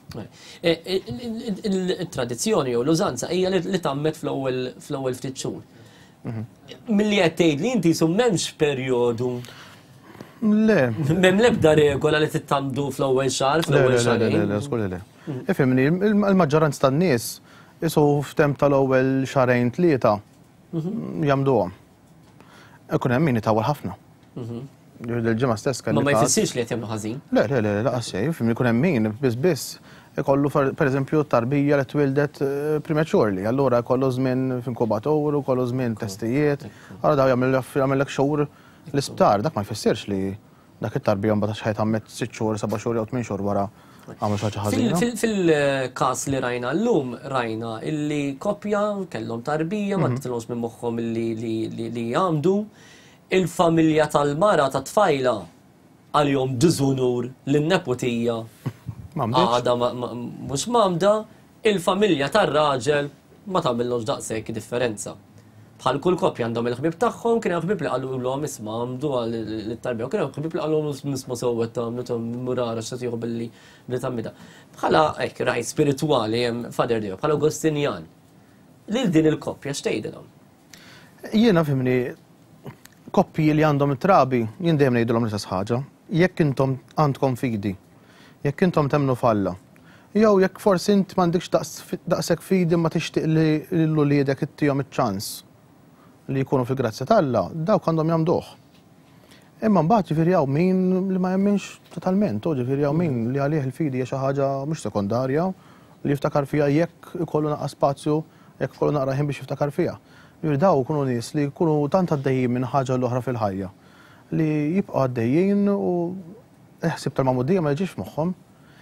Il-tradizzjoni u l-użanza hija li tammet fl-ewwel ftit xhur. Milli qed tgħid li inti su m'hemmx perjodu. Le. M'hemm l-ebda regola li tittamdu fl-ewwel xahar, fl-ewwel xahar. Le, le, skur le. Ifhimni, il-maġġoranza tan-nies isu f'temp tal-ewwel xahrejn tlieta jagħmduhom. Ikun hemm min itawwal ħafna. Il-ġimgħa stess kelli. Ma ma jfissirx li qed jagħmlu ħażin? Le, le, le, laqas xejn, fimni jkun hemm min biss biss ikollu pereżempju tarbija li twildet prematurely, allura jkollu żmien f'inkubatur, kollu żmien testijiet, ara daw jagħmellek xhur l-isptar, dak ma jfissirx li dak it-tarbija mbagħad xi ħajtammet sitt xhur, seba' xhur jew tmien xhur wara Għamlu xi ħaġa ħażina. Fil- Fil-każ li rajna llum rajna illi koppja kellhom tarbija ma titilhomx minn moħħhom illi li- li li jagħmdu il-familja tal-mara ta' tfajla għalihom diżunur lin-nepotija għada mhux mamda, il-familja tar-raġel ma tagħmilhomx daqshekk differenza. Bħal kull koppja għandhom il-ħbib tagħhom, kien hemm ħbib li qalulhom isma' għamdu għall-tarbija, kien hemm ħbib li qalulhom isma' sewwet tagħmlu ta' murara x'ta tieħu billi li tammida. Bħala hekk raj spiritwali hemm Father Deo, bħala Agustinjan. Lil din il-koppja x'tgħidilhom? Jiena fimni koppji li għandhom it-trabi, jien dejjem ngħidulhom l-istess ħaġa. Jekk intom għandkom fidi, jekk intom temnu falla, jew jekk forsi int m'għandekx daqshekk fidi ma tixtieq li l-uliedek ittihom iċ-ċans li jkunu fil-grazzja tal-Alla, dawk għandhom jagħmduh. Imma mbagħad ġifieri hawn min li ma jemminx totalment, u ġifieri hawn min li għalih il-fidi hija xi ħaġa mhux sekondarja li jiftakar fiha jekk ikollu naqra spazju, jekk ikollu naqra ħin biex jiftakar fiha. Ġifieri daw ikunu nies li jkunu tant għaddejjin minn ħaġa l-oħra fil-ħajja li jibqgħu għaddejjin u ħsieb tal-mamudija ma jiġix f'moħħhom.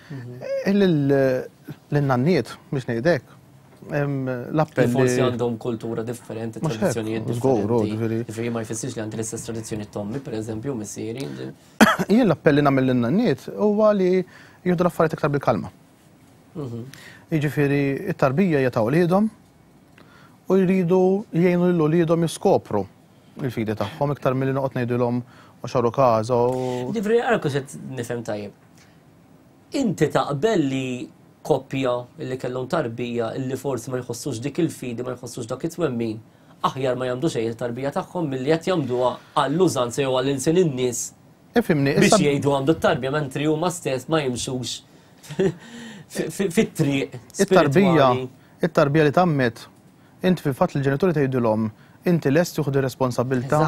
L-nanniet biex ngħidlek l-appell. Forsi għandhom kultura differenti, tradizzjonijiet differenti. Ġifieri ma jfissirx li għandi l-istess tradizzjoni tommi, pereżempju, missieri. Jien l-appell li nagħmel lin-nanniet huwa li jieħdu l-affarijiet iktar bil-kalma. Jiġifieri t-tarbija hija ta' wliedhom u jridu jgħinu lil wliedhom jiskopru il-fidi tagħhom iktar milli noqgħod ngħidulhom ma xarru każa u. Ġifieri ara kux nifhem tajjeb. Inti taqbel li koppja illi kellhom tarbija illi forsi ma jħossux dik il-fidi, ma jħossux dak it-twemmin, aħjar ma jagħmdu xejn it-tarbija tagħhom milli qed jagħmduha għall-użanza jew għall-insin in-nies. Ifhimni biex jgħidu għamdu t-tarbija mentri huma stess ma jimxux fit-triq. It-tarbija, it-tarbija li tammet, inti fil-fatt il-ġenituri tgħidulhom inti lest tieħdu responsabilità.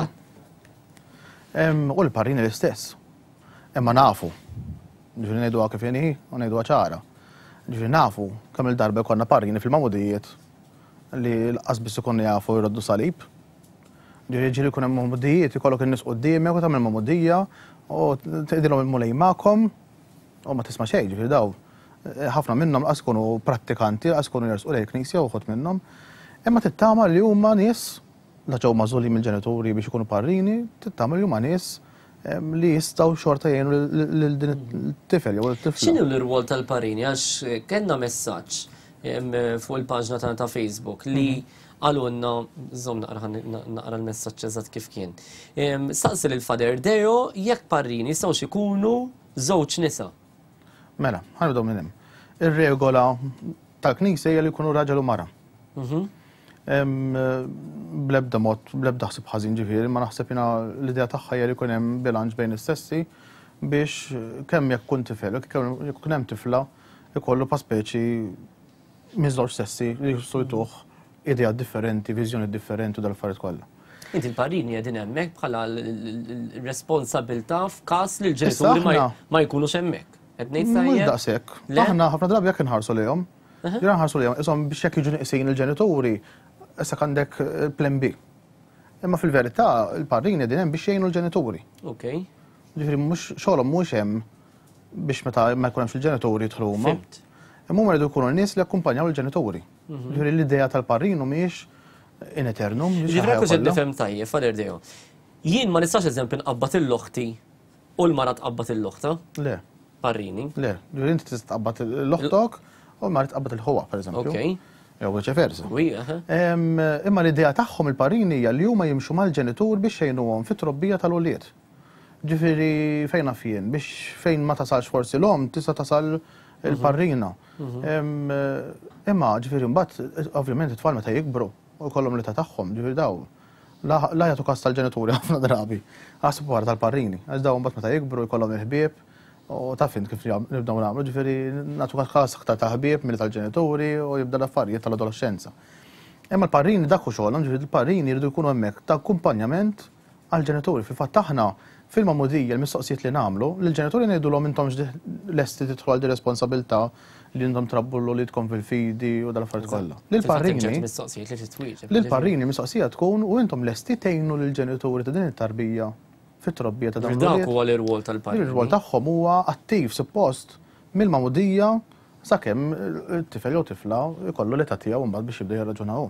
U l-parini l-istess. Imma nafu. Ġifieri ngħiduha kif inhi u ngħiduha ċara. Ġifieri nafu kemm il-darba konna parini fil-mamudijiet li l-qas biss ikunu jafu jroddu salib. Ġifieri ġieli jkun hemm mamudijiet ikollok in-nies quddiemek u tagħmel mamudija u tgħidilhom il-mulej magħkom u ma tisma' xejn, ġifieri daw ħafna minnhom qas ikunu prattikanti, qas ikunu jersqu lejn il-knisja u ħodt minnhom. Imma tittama li huma nies la ġew magħżuli mill-ġenituri biex ikunu parrini, tittama li huma nies li jistgħu xorta jgħinu lil din it-tifel jew it-tifla. X'inhu l-irwol tal-parini għax kellna messaġġ fuq il-paġna tagħna ta' Facebook li għalunna, żomm naqra l-messaġġ eżatt kif kien. Staqsi lil Father Deo jekk parini jistgħux ikunu żewġ nisa. Mela, ħanibdew minn hemm. Ir-regola tal-Knisja hija li jkunu raġel u mara. Blebda mod, blebda ħsib ħażin ġifieri, ma naħseb jiena l-idea tagħha hija li jkun hemm bilanċ bejn is-sessi biex kemm jekk kun tifel, jekk kun hemm tifla ikollu pa' speċi miż-żewġ sessi li jsojtuh ideat differenti, viżjoni differenti u dal-affarijiet kollha. Inti l-parini qegħdin hemmhekk bħala responsabilità f'każ li l-ġenituri ma jkunux hemmhekk. Qed ngħid Mhux daqshekk. Aħna ħafna drabi jekk inħarsu lejhom. Jien nħarsu lejhom, ishom biex jekk jiġu nieqsin il-ġenituri, issa għandek plan B. Imma fil-verità il-parini qegħdin hemm biex jgħinu l-ġenituri. Okej. Ġifieri mhux xogħolhom mhux hemm biex meta ma jkun hemmx il-ġenituri jidħlu huma. Imma huma jridu jkunu nies li jakkumpanjaw il-ġenituri. Ġifieri l-idea tal-parinu mhijiex in eternum. Ġifieri hekk qed nifhem tajjeb, Father Deo. Jien ma nistax eżempju nqabbad il-loħti u l-mara tqabbad il-loħta. Le. Parini. Le, ġifieri inti tista' tqabbad il-loħtok u l-mara tqabbad il-ħuwa, pereżempju. Okej. Jew viċeversa. Wi, Imma l-idea tagħhom il-parini hija li huma jimxu mal-ġenitur biex jgħinuhom fit-trobbija tal-ulied. Ġifieri fejn naf jien biex fejn ma tasalx forsi l-om tista' tasal il-parrina. Imma ġifieri mbagħad ovvjament it-tfal meta jikbru u jkollhom l-età tagħhom, ġifieri daw la jagħtu każ tal-ġenituri ħafna drabi. Ħasbu wara tal-parrini, għax daw mbagħad meta jikbru jkollhom il-ħbieb u taf int kif nibdew nagħmlu, ġifieri nagħtu każ aktar ta' ħbieb milli tal-ġenituri u jibda l-affarijiet tal-adolescenza. Imma l-parrini dak hu xogħolhom, ġifieri l-parrini jridu jkunu hemmhekk ta' akkumpanjament għall-ġenituri. Fil-fatt aħna fil-mamudija l-mistoqsijiet li nagħmlu, lill-ġenituri ngħidulhom intomx lesti tidħlu għal di responsabilità li intom trabbu l-olidkom fil-fidi u dal-affarijiet kollha. Lill-parrini lill-parrini mistoqsija tkun u intom lesti tgħinu lill-ġenituri ta' din it-tarbija fit-trobbija ta' dawn dak huwa l-irwol tal-parini. L-irwol tagħhom huwa attiv suppost mill-mamudija sakemm it-tifel jew tifla jkollu l-età tiegħu mbagħad biex jibda jirraġunaw.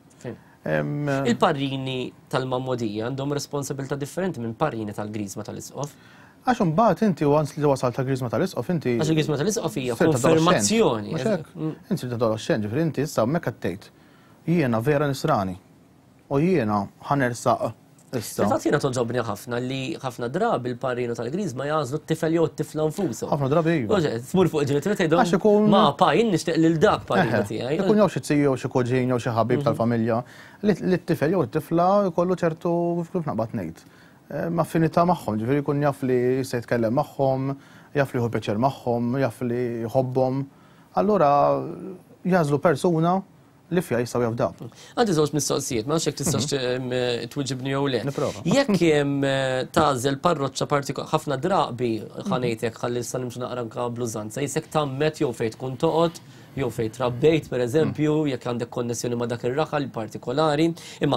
Il-parrini tal-mammodija għandhom responsabilità differenti minn parrini tal-griżma tal-isqof. Għax imbagħad inti once li wasal ta' griżma tal-isqof inti. Għax il-griżma tal-isqof hija konfermazzjoni. Inti trid adolescent, ġifieri inti issa hemmhekk qed tgħid jiena vera nisrani u jiena ħanersaq issa. Infatti jiena toġobni ħafna li ħafna drabi il-parrinu tal-griżma jażlu t-tifel jew t-tifla nfushom. Ħafna drabi iva. Tmur fuq il-ġenituri tgħidhom ma pa jien nixtieq lil dak parrinu tiegħi. Ikun jew xi tziju jew xi kuġin jew xi ħabib tal-familja li t-tifel jew t-tifla jkollu ċertu kif naqbad ngħid. Ma' affinità magħhom, ġifieri jkun jaf li se jitkellem magħhom, jaf li hu peċer magħhom, jaf li jħobbhom. Allura jażlu persuna li fija jistgħu jafdab. Għandi żewġ mistoqsijiet, ma xek tistax twiġibni jew le. Jekk hemm tażel parroċċa partikolari ħafna drabi ħanejtek ħalli issa nimxu naqra anke blużanza, jisek tammet jew fejn tkun toqgħod, jew fejn trabbejt pereżempju, jekk għandek konnessjoni ma' dak ir-raħal partikolari. Imma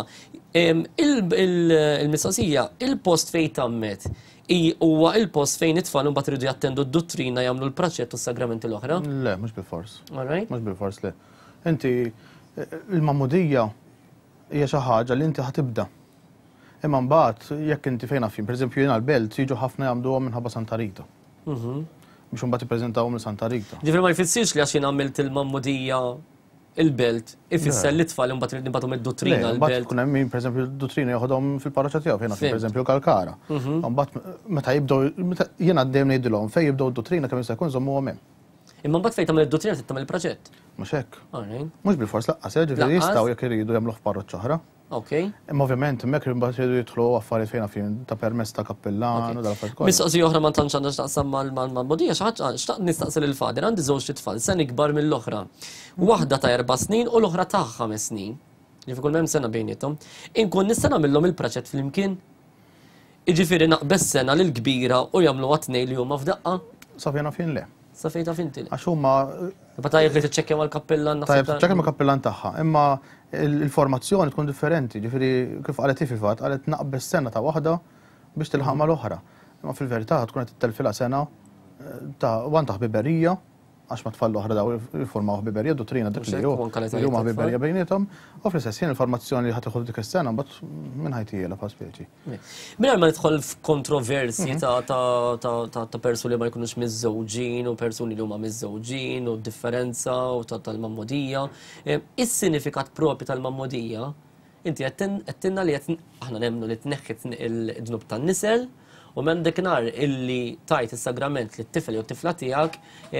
il-mistoqsija, il-post fejn tammet huwa il-post fejn it-tfal imbagħad iridu jattendu d-dottrina jagħmlu l-praċett u s-sagramenti l-oħra? Le, mhux bil-fors. Alright. Mhux bil-fors le. Inti il-mammudija hija xi ħaġa li inti ħatibda. Imma mbagħad jekk inti fejn għafin, pereżempju jiena l-belt jiġu ħafna jagħmluhom minħabba Santa Rita. Biex imbagħad jippreżentawhom lil Santa Rita. Ġifieri ma jfissirx li għax jien għamilt il-mammudija il-belt, ifisser li tfal imbagħad irid nibagħthom id-dottrina l-belt. Kun hemm min pereżempju d-dottrina joħodhom fil-parroċċja tiegħu fejn għafin pereżempju Kalkara. Mbagħad meta jibdew jiena għaddejjem ngħidilhom fejn jibdew d-dottrina kemm jista' jkun żommuhom hemm. Imma mbagħad fejn tagħmel id-dottrina trid tagħmel il-proġett. Mhux hekk. Mhux bil-fors laqqas, ġifieri jistgħu jekk iridu jagħmluh f'parroċċja oħra. Okej. Imma ovvjament hemmhekk imbagħad iridu jidħlu affarijiet fejn għafin ta' permess ta' kappellan u dal-affarijiet kollha. Mistoqsija oħra ma tantx għandha x'taqsam mal-mammodija xi ħaġa xtaqt nistaqsi lill-fader għandi żewġ tfal sen ikbar mill-oħra. Waħda ta' erba' snin u l-oħra ta' ħames snin. Ġifieri kull m'hemm sena bejniethom. Inkun nista' nagħmilhom il-proġett flimkien. Iġifieri naqbes sena lil kbira u jagħmlu għat-tnejn li huma f'daqqa. Sa fejn fin le. Sa fejn ta' finti. Għax huma Ba tajjeb li tiċċekkja mal-kappellan naħseb. Tajjeb tiċċekkja mal-kappellan tagħha, imma l-formazzjoni tkun differenti, ġifieri kif qalet fil-fatt qalet naqbes sena ta' waħda biex tilħaq mal-oħra. Imma fil-verità tkun qed tittelfilha sena ta' wan ta' ħbiberija għax ma tfal l-oħra daw jiffurmaw ħbiberija dottrina dik li huma ħbiberija bejniethom, u fl-istess ħin il-formazzjoni li ħadd iħodu dik is-sena mbagħad minn ħajtiela pa' speċi. Mingħajr ma nidħol f'kontroversji ta' persuni li ma jkunux miż-żewġin u persuni li huma miż-żewġin u d-differenza u tal-mammodija. Is-sinifikat propri tal-mammodija, inti qed tinna li qed aħna nemmnu li tneħħet il-dnub tan-nisel u minn deknar illi tajt is-sagrament li t-tifel jew t-tifla tiegħek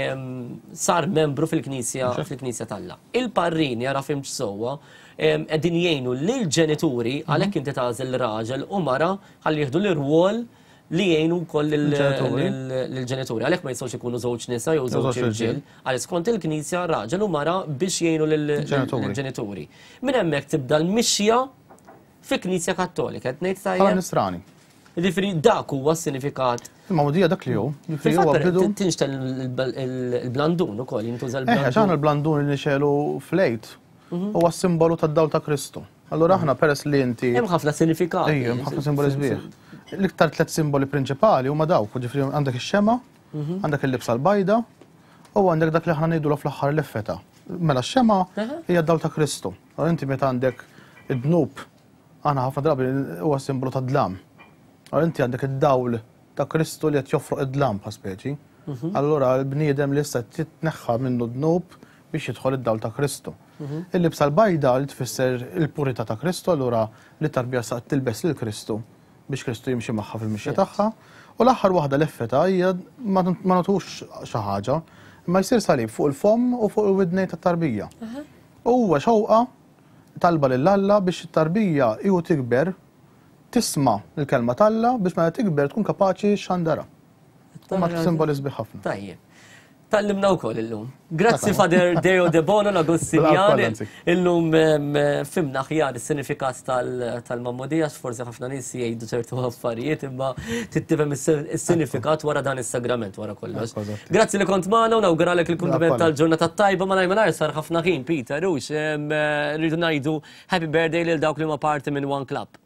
sar membru fil-Knisja fil-Knisja talla. Il-parrini jara fimx sewwa qegħdin jgħinu lill-ġenituri għalhekk inti tagħżel raġel u mara ħalli jieħdu l-irwol li jgħinu wkoll lill-ġenituri. Għalhekk ma jistgħux ikunu żewġ nisa jew żewġ irġiel, għalhekk skont il-Knisja raġel u mara biex jgħinu lill-ġenituri. Minn hemmhekk tibda l-mixja fi Knisja Kattolika qed ngħid tajjeb. Nisrani. Ġifieri dak huwa s-sinifikat. Il-mammodija dak li hu. Ġifieri huwa bidu. Tinxtel il-blandun ukoll jintuża l-blandun. Eh, x'aħna l-blandun li nixelu flejt huwa s-simbolu tad-dawl ta' Kristu. Allura aħna peress li inti. Hemm ħafna sinifikati. Ejja, hemm ħafna simboli sbieħ. L-iktar tliet simboli prinċipali huma dawk, ġifieri għandek ix-xema, għandek il-libsa l-bajda u għandek dak li aħna ngħidu fl-aħħar l-effeta. Mela x-xema hija d-dawl ta' Kristu. Allura inti meta għandek id-dnub aħna ħafna drabi huwa simbolu tad-dlam. Għal inti għandek id-dawl ta' Kristu li qed joffroq id-dlam pa' speċi. Allura l-bniedem li issa titneħħa minnu dnub biex jidħol id-dawl ta' Kristu. Il-libsa l-bajda li tfisser il-purità ta' Kristu, allura li tarbija sa' tilbes lil Kristu biex Kristu jimxi magħha fil-mixja tagħha. U l-aħħar waħda l-effeta hija ma nagħtux xi ħaġa, imma jsir salib fuq il-fomm u fuq il-widnej tat-tarbija. Huwa xewqa talba lill-Alla biex it-tarbija ilu tikber tisma' il-kelma talla biex meta tikber tkun kapaċi x'għandara. Ma simboliżbi ħafna. Tajjeb. Tallimna wkoll illum. Grazzi Fader Deo De Bono Agostinjan. Illum fimna aħjar is-sinifikat tal-mammodija forsi ħafna nies jgħidu ċertu affarijiet imma tittifhem is-sinifikat wara dan is-sagrament wara kollox. Grazzi li kont magħna u nawguralek il-kumpliment tal-ġurnata tajba ma ngħid malajr sar ħafna ħin Peter hux rridu ngħidu happy birthday lil dawk li huma parti minn One Club.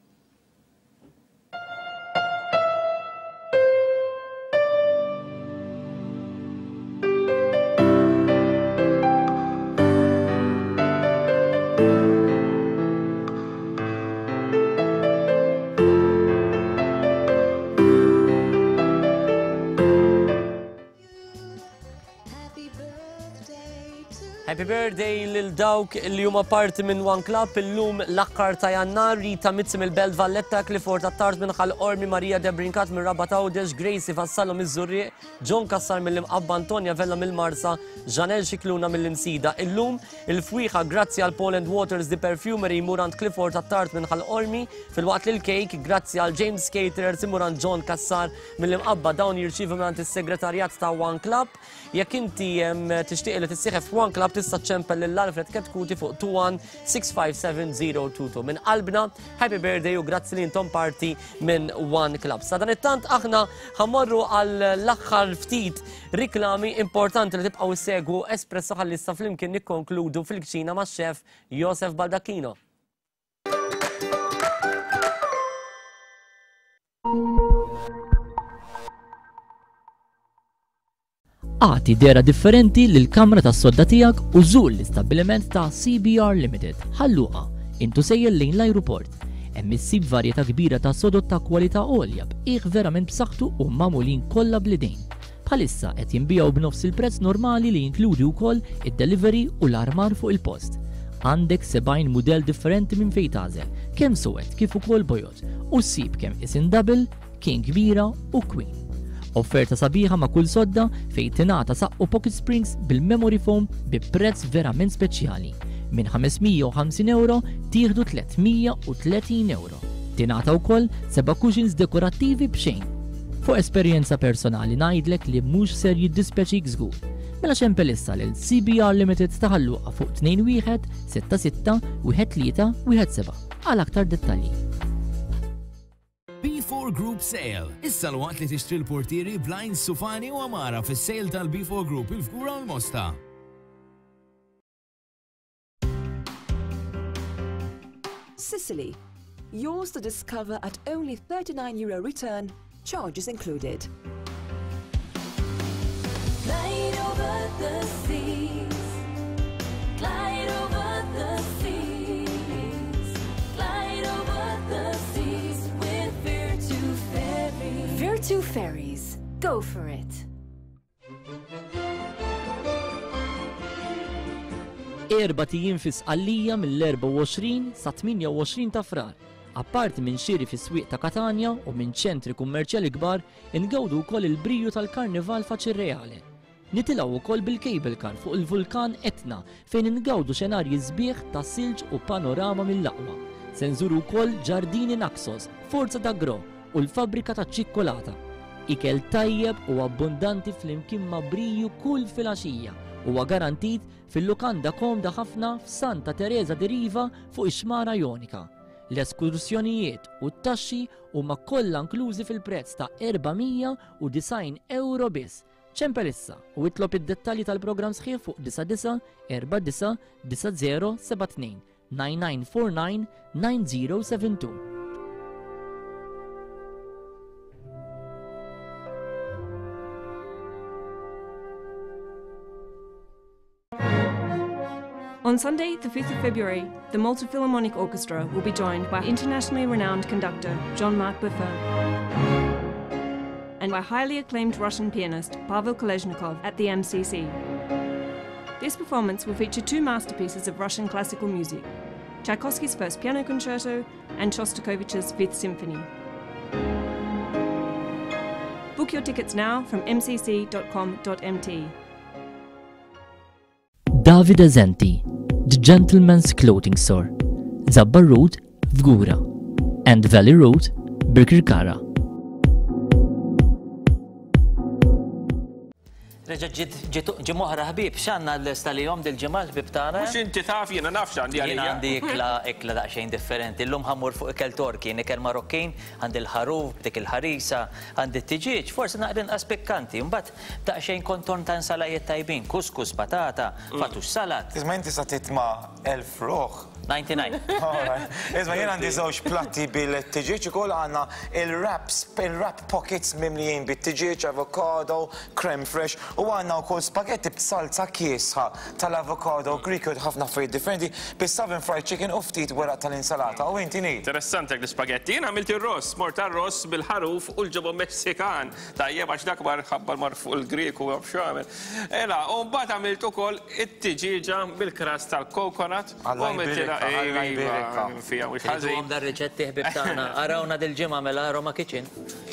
happy birthday lil dawk li huma parti minn One Club illum l-aħħar ta' Jannar, Rita Mizzi mill-Belt Valletta, Clifford Attart minn Ħall Ormi, Marija Debrinkat minn Rabba Tawdex, Gracie Vassallo miż-Żurrieq, John Kassar mill-Imqabba, Antonja Vella mill-Marsa, Janel Xikluna mill-Insida. Illum il-fwieħa grazzi għal Poland Waters di Perfumery murant Clifford Attart minn Ħall Ormi, fil-waqt li l-kejk grazzi għal James Caterers murant John Kassar mill-Imqabba, dawn jirċievu minn is-segretarjat ta' One Club. Jekk inti tixtieq li tissieħeb f'One Club tista' ċempel lil Alfred Ketkuti fuq two one six five seven zero two two. Minn qalbna, happy birthday u grazzi li intom parti minn One Club. Sa dan it-tant aħna ħammorru għal l-aħħar ftit riklami importanti li tibqgħu issegwu Espresso ħalli issa flimkien nikkonkludu fil-kċina max-xef Josef Baldacchino. Għati dera differenti lill-kamra tas-sodda tiegħek u żur l-istabbiliment ta' C B R Limited. Ħalluqa, intu sejjel lejn l-ajruport. Hemm issib varjetà kbira ta' sodot ta' kwalità għolja b'qiegħ verament b'saħħtu u magħmulin kollha bl-idejn. Bħalissa qed jinbijaw b'nofs il-prezz normali li jinkludi wkoll id-delivery u l-armar fuq il-post. Għandek sebgħin mudell differenti minn fejn tagħżel, kemm suwed kif ukoll bojot, u ssib kemm isin double, king kbira u queen. Offerta sabiħa ma' kull sodda fejn tingħata saqqu Pocket Springs bil-Memory Foam bi prezz verament speċjali. Minn ħamesmija u ħamsin euro tieħdu tlietmija u tletin euro. Tingħata wkoll seba' cushions dekorattivi b'xejn. Fuq esperjenza personali ngħidlek li mhux ser jiddispjaċik żgur. Mela ċempel issa lil C B R Limited ta' ħalluqa fuq two one sitta sitta one three one seba' għal aktar dettalji. B four Group Sale. Issa l-waqt li tixtri l-portieri blinds Sufani u Amara fis-sale tal-B four Group il-Fkura u l-Mosta. Sicily. Yours to discover at only thirty-nine euro return, charges included. Glide over the seas, glide over the seas, glide over the seas with Virtu Ferries. Virtu Ferries. Go for it. Erba' tijiem fi Sqallija mill-twenty-four sa twenty-eight ta' frar. Apparti minn xiri fis-swieq ta' Katania u minn ċentri kummerċjali kbar, ingawdu wkoll il-briju tal-Karnival Faċirreale. Nitilgħu wkoll bil-cable car fuq il-vulkan Etna fejn ingawdu xenarji sbieħ ta' silġ u panorama mill-aqwa. Se nżuru wkoll Ġardini Naxos, Forza d'Agro u l-fabbrika ta' ċikkolata. Ikel tajjeb u abbundanti flimkien ma' briju kull filgħaxija huwa garantit fil-lukanda komda ħafna f'Santa Teresa di Riva fuq ix-Xmara Jonika. L-eskursjonijiet u t-taxxi huma kollha inklużi fil-prezz ta' erbamija u design euro biss. ċempel issa u itlob id-dettalji tal-programm sħiħ fuq nine nine four nine nine zero seven two nine nine four nine nine zero seven two. On Sunday, the fifth of February, the Malta Philharmonic Orchestra will be joined by internationally renowned conductor Jean-Marc Buffon and by highly acclaimed Russian pianist Pavel Kolesnikov at the M C C. This performance will feature two masterpieces of Russian classical music, Tchaikovsky's First Piano Concerto and Shostakovich's Fifth Symphony. Book your tickets now from m c c dot com dot m t. David Azenti, The Gentleman's Clothing Store, Zabbar Road, Fgura, and Valley Road, Birkirkara. Reġa ġi moħra ħbib, xanna l-stalijom dil-ġemal ħbib tana? Mux inti taf jena nafx għandi għalija. Jena għandi ikla ikla daqxejn differenti. L-lum ħammur fuq ikel Torki, ikel Marokkin, għandi l-ħaruf, dik il-ħarisa, għandi t-tġiġ, forse naqrin aspekkanti. Mbat daqxejn kontorn ta' nsalajiet tajbin, kuskus, patata, fatux salat. Tizma inti sa titma elf ruħ. ninety-nine. Izma jena għandi żewġ platti bil-tiġiġ ukoll għandna il-wraps, il-wrap pockets mimlijin bit-tiġiġ, avocado, creme fresh u għandna wkoll spagetti b'salza kiesħa tal-avocado, Greek yogurt ħafna affarijiet differenti bis-southern fried chicken u ftit weraq tal-insalata. U inti ni? Interessanti l-spagetti. Jien għamilt ir-ross, mort ar-ross bil-ħaruf u l-ġobon Meksikan. Tajjeb għax dak bar ħabbar mar fuq il-Greek u xamel. Ela, u mbagħad għamilt ukoll it-tiġiġa bil-kras tal-coconut. Fija, u xħazin. Dar riċetti ħbib tagħna. Arawna dil-ġimgħa mela Roma Kitchen.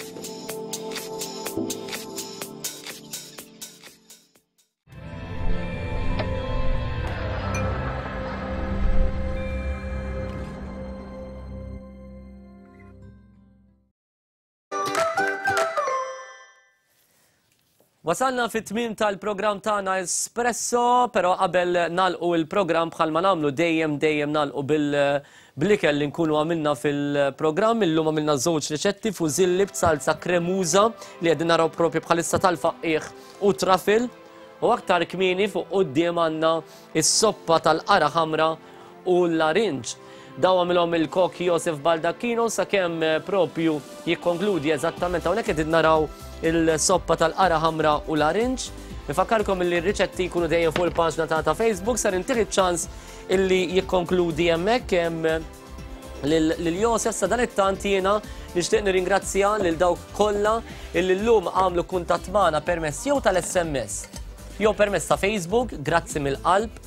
Wasalna fit-tmim tal-program tagħna Espresso, però qabel nalqu il-program bħalma nagħmlu dejjem dejjem nalqu bil-ikel li nkunu għamilna fil-programm. Illum għamilna żewġ riċetti fużilli b'salza kremuża li qegħdin naraw propju bħalissa tal-faqqieħ u trafil. U aktar kmieni fuq quddiem għandna is-soppa tal-qara ħamra u l-larinġ. Daw għamilhom il-kok Josef Baldacchino sakemm propju jikkonkludi eżattament hawnhekk qegħdin naraw il-soppa tal-qara ħamra u l-arinġ. Nifakkarkom illi r-riċetti jkunu dejjem fuq il-paġna ta' Facebook sar intieħi ċans illi jikkonkludi hemmhekk hemm lil Josef sa dan it-tant jiena nixtieq nirringrazzja lil dawk kollha illi llum għamlu kuntatt magħna permezz jew tal-S M S jew permezz ta' Facebook, grazzi mill-qalb.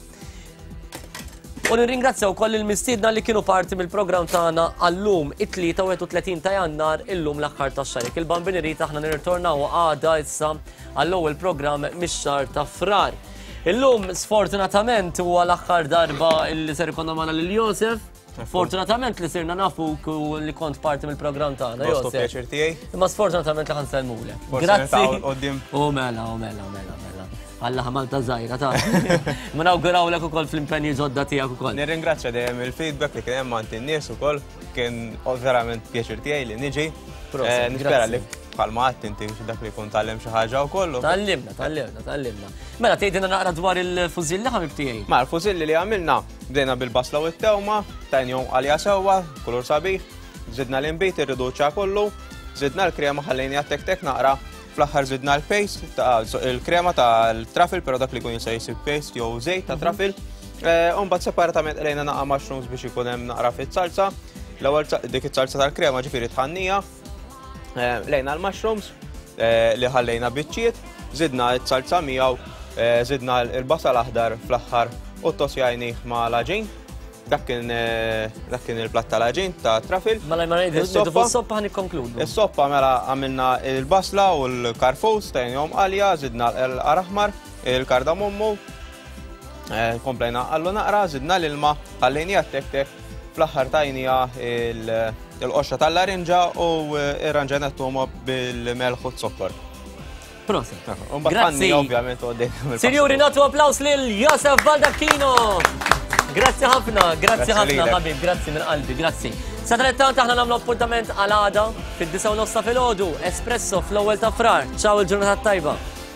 U nirringrazzja wkoll il-mistiedna li kienu parti mill-programm tagħna għallum it-tlieta u tletin ta' Jannar illum l-aħħar tax-xahar. Il-Bambini Rita aħna nirritornaw għada issa għall-ewwel programm mix-xahar ta' frar. Illum sfortunatament huwa l-aħħar darba li ser ikonna magħna lil Josef. Fortunatament li sirna nafuk u li kont parti mill-programm tagħna. Gostu pjaċir tiegħi. Imma sfortunatament li ħansellmulek. Grazzi. U mela, u mela, u mela. Alla ħamalta zaħira, ta' ma nawguraw l-ek u koll fl-impenji ġodda tijak u koll. Nirringrazzja dejjem il-feedback li kien hemm għand in-nies ukoll, kien verament pjaċir tiegħi li niġi. Nispera li bħalma għadt inti dak li jkun tallem xi ħaġa wkoll. Tallimna, tallimna, tallimna. Mela tgħidilna naqra dwar il-fużilli ħabib tiegħi. Ma l-fużilli li għamilna bdejna bil-basla u t-tewma, tajnihom għalija sewwa, kulur sabiħ, żidna l-imbit ir-riduċa kollu, żidna l-krema ħallejni tek-tek naqra. Fl-aħħar żidna l-paste, il-krema tal-trafil, pero dak li kun jista' jsib paste jew żejt ta' trafil. U mbagħad separatament lejna naqa' mushrooms biex ikun hemm naqra fit-salsa. L-ewwel dik it-salsa tal-krema ġifieri tħannija. Lejna l-mushrooms li ħallejna biċċiet, żidna t-salsa miegħu, żidna l-basal aħdar fl-aħħar u t-tosjajnih ma' l-aġin. Dak kien il-platt tal-aġin ta' trafil. Mela ma ngħidu s-soppa ħan ikkonkludu. Is-soppa mela għamilna il-basla u l-karfus tajnihom għalja, żidna l-qara aħmar, il-kardamommu. Komplejna għallu naqra, żidna l-ilma, ħallejnija tek-tek, fl-aħħar tajnija il-qoxxa tal-larinġa u irranġajnettuhom bil-melħ u t-sokkor. Proset. Grazzi. Ovvjament u għoddejn. Sinjuri, nagħtu applaws lil Josef Baldacchino. Grazzi ħafna, grazzi ħafna ħabib, grazzi minn qalbi, grazzi. Sa tlettant aħna nagħmlu appuntament għal għada fid-disa u nofsa filgħodu, Espresso fl-ewwel ta' frar. Ċaw il-ġurnata tajba.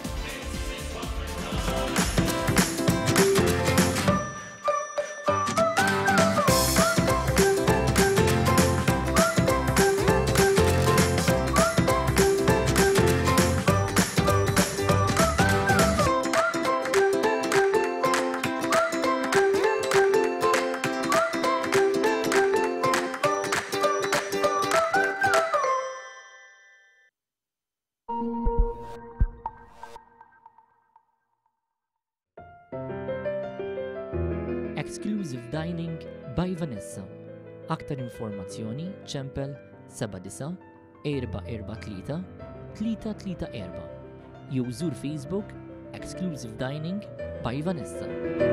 Exclusive Dining by Vanessa. Aktar informazzjoni ċempel seba' disa' erba' erba' tlieta tlieta tlieta erba' jew żur Facebook Exclusive Dining by Vanessa.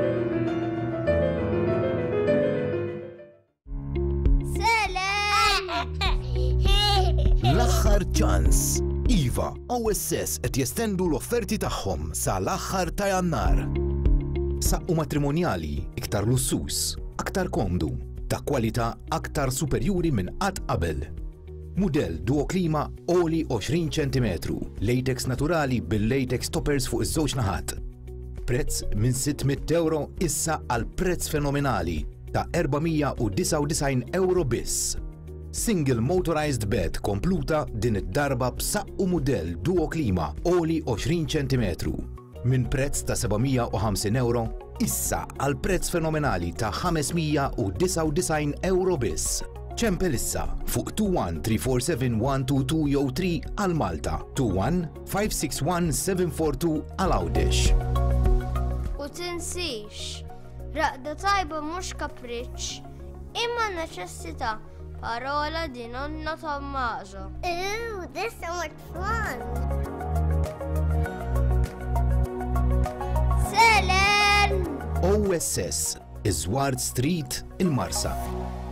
L-aħħar ċans. Iva, O S S qed jestendu l-offerti tagħhom sa l-aħħar ta' Jannar. Saqqu matrimonjali iktar lussus, aktar komdu, ta' kwalità aktar superjuri minn qatt qabel. Mudell duo klima oli għoxrin ċentimetru, latex naturali bil-latex toppers fuq iż-żewġ naħat. Prezz minn sittmija euro issa għal prezz fenomenali ta' erbamija u disa u disajn euro biss. Single motorized bed kompluta din id-darba b'saqqu mudell Duo Klima oli għoxrin ċentimetru. Minn prezz ta' sebamija u ħamsin euro issa għal prezz fenomenali ta' ħamesmija u disa u disajn euro biss. ċempel issa fuq two one three four seven one two two jew three għal Malta, two one five six one seven four two għal Għawdex. U tinsix, raqda tajba mhux kapriċċ, imma neċessità, parola di nonna Tommaso. Ew, this so much fun! Selen! O S S, Iżward Street, il-Marsa.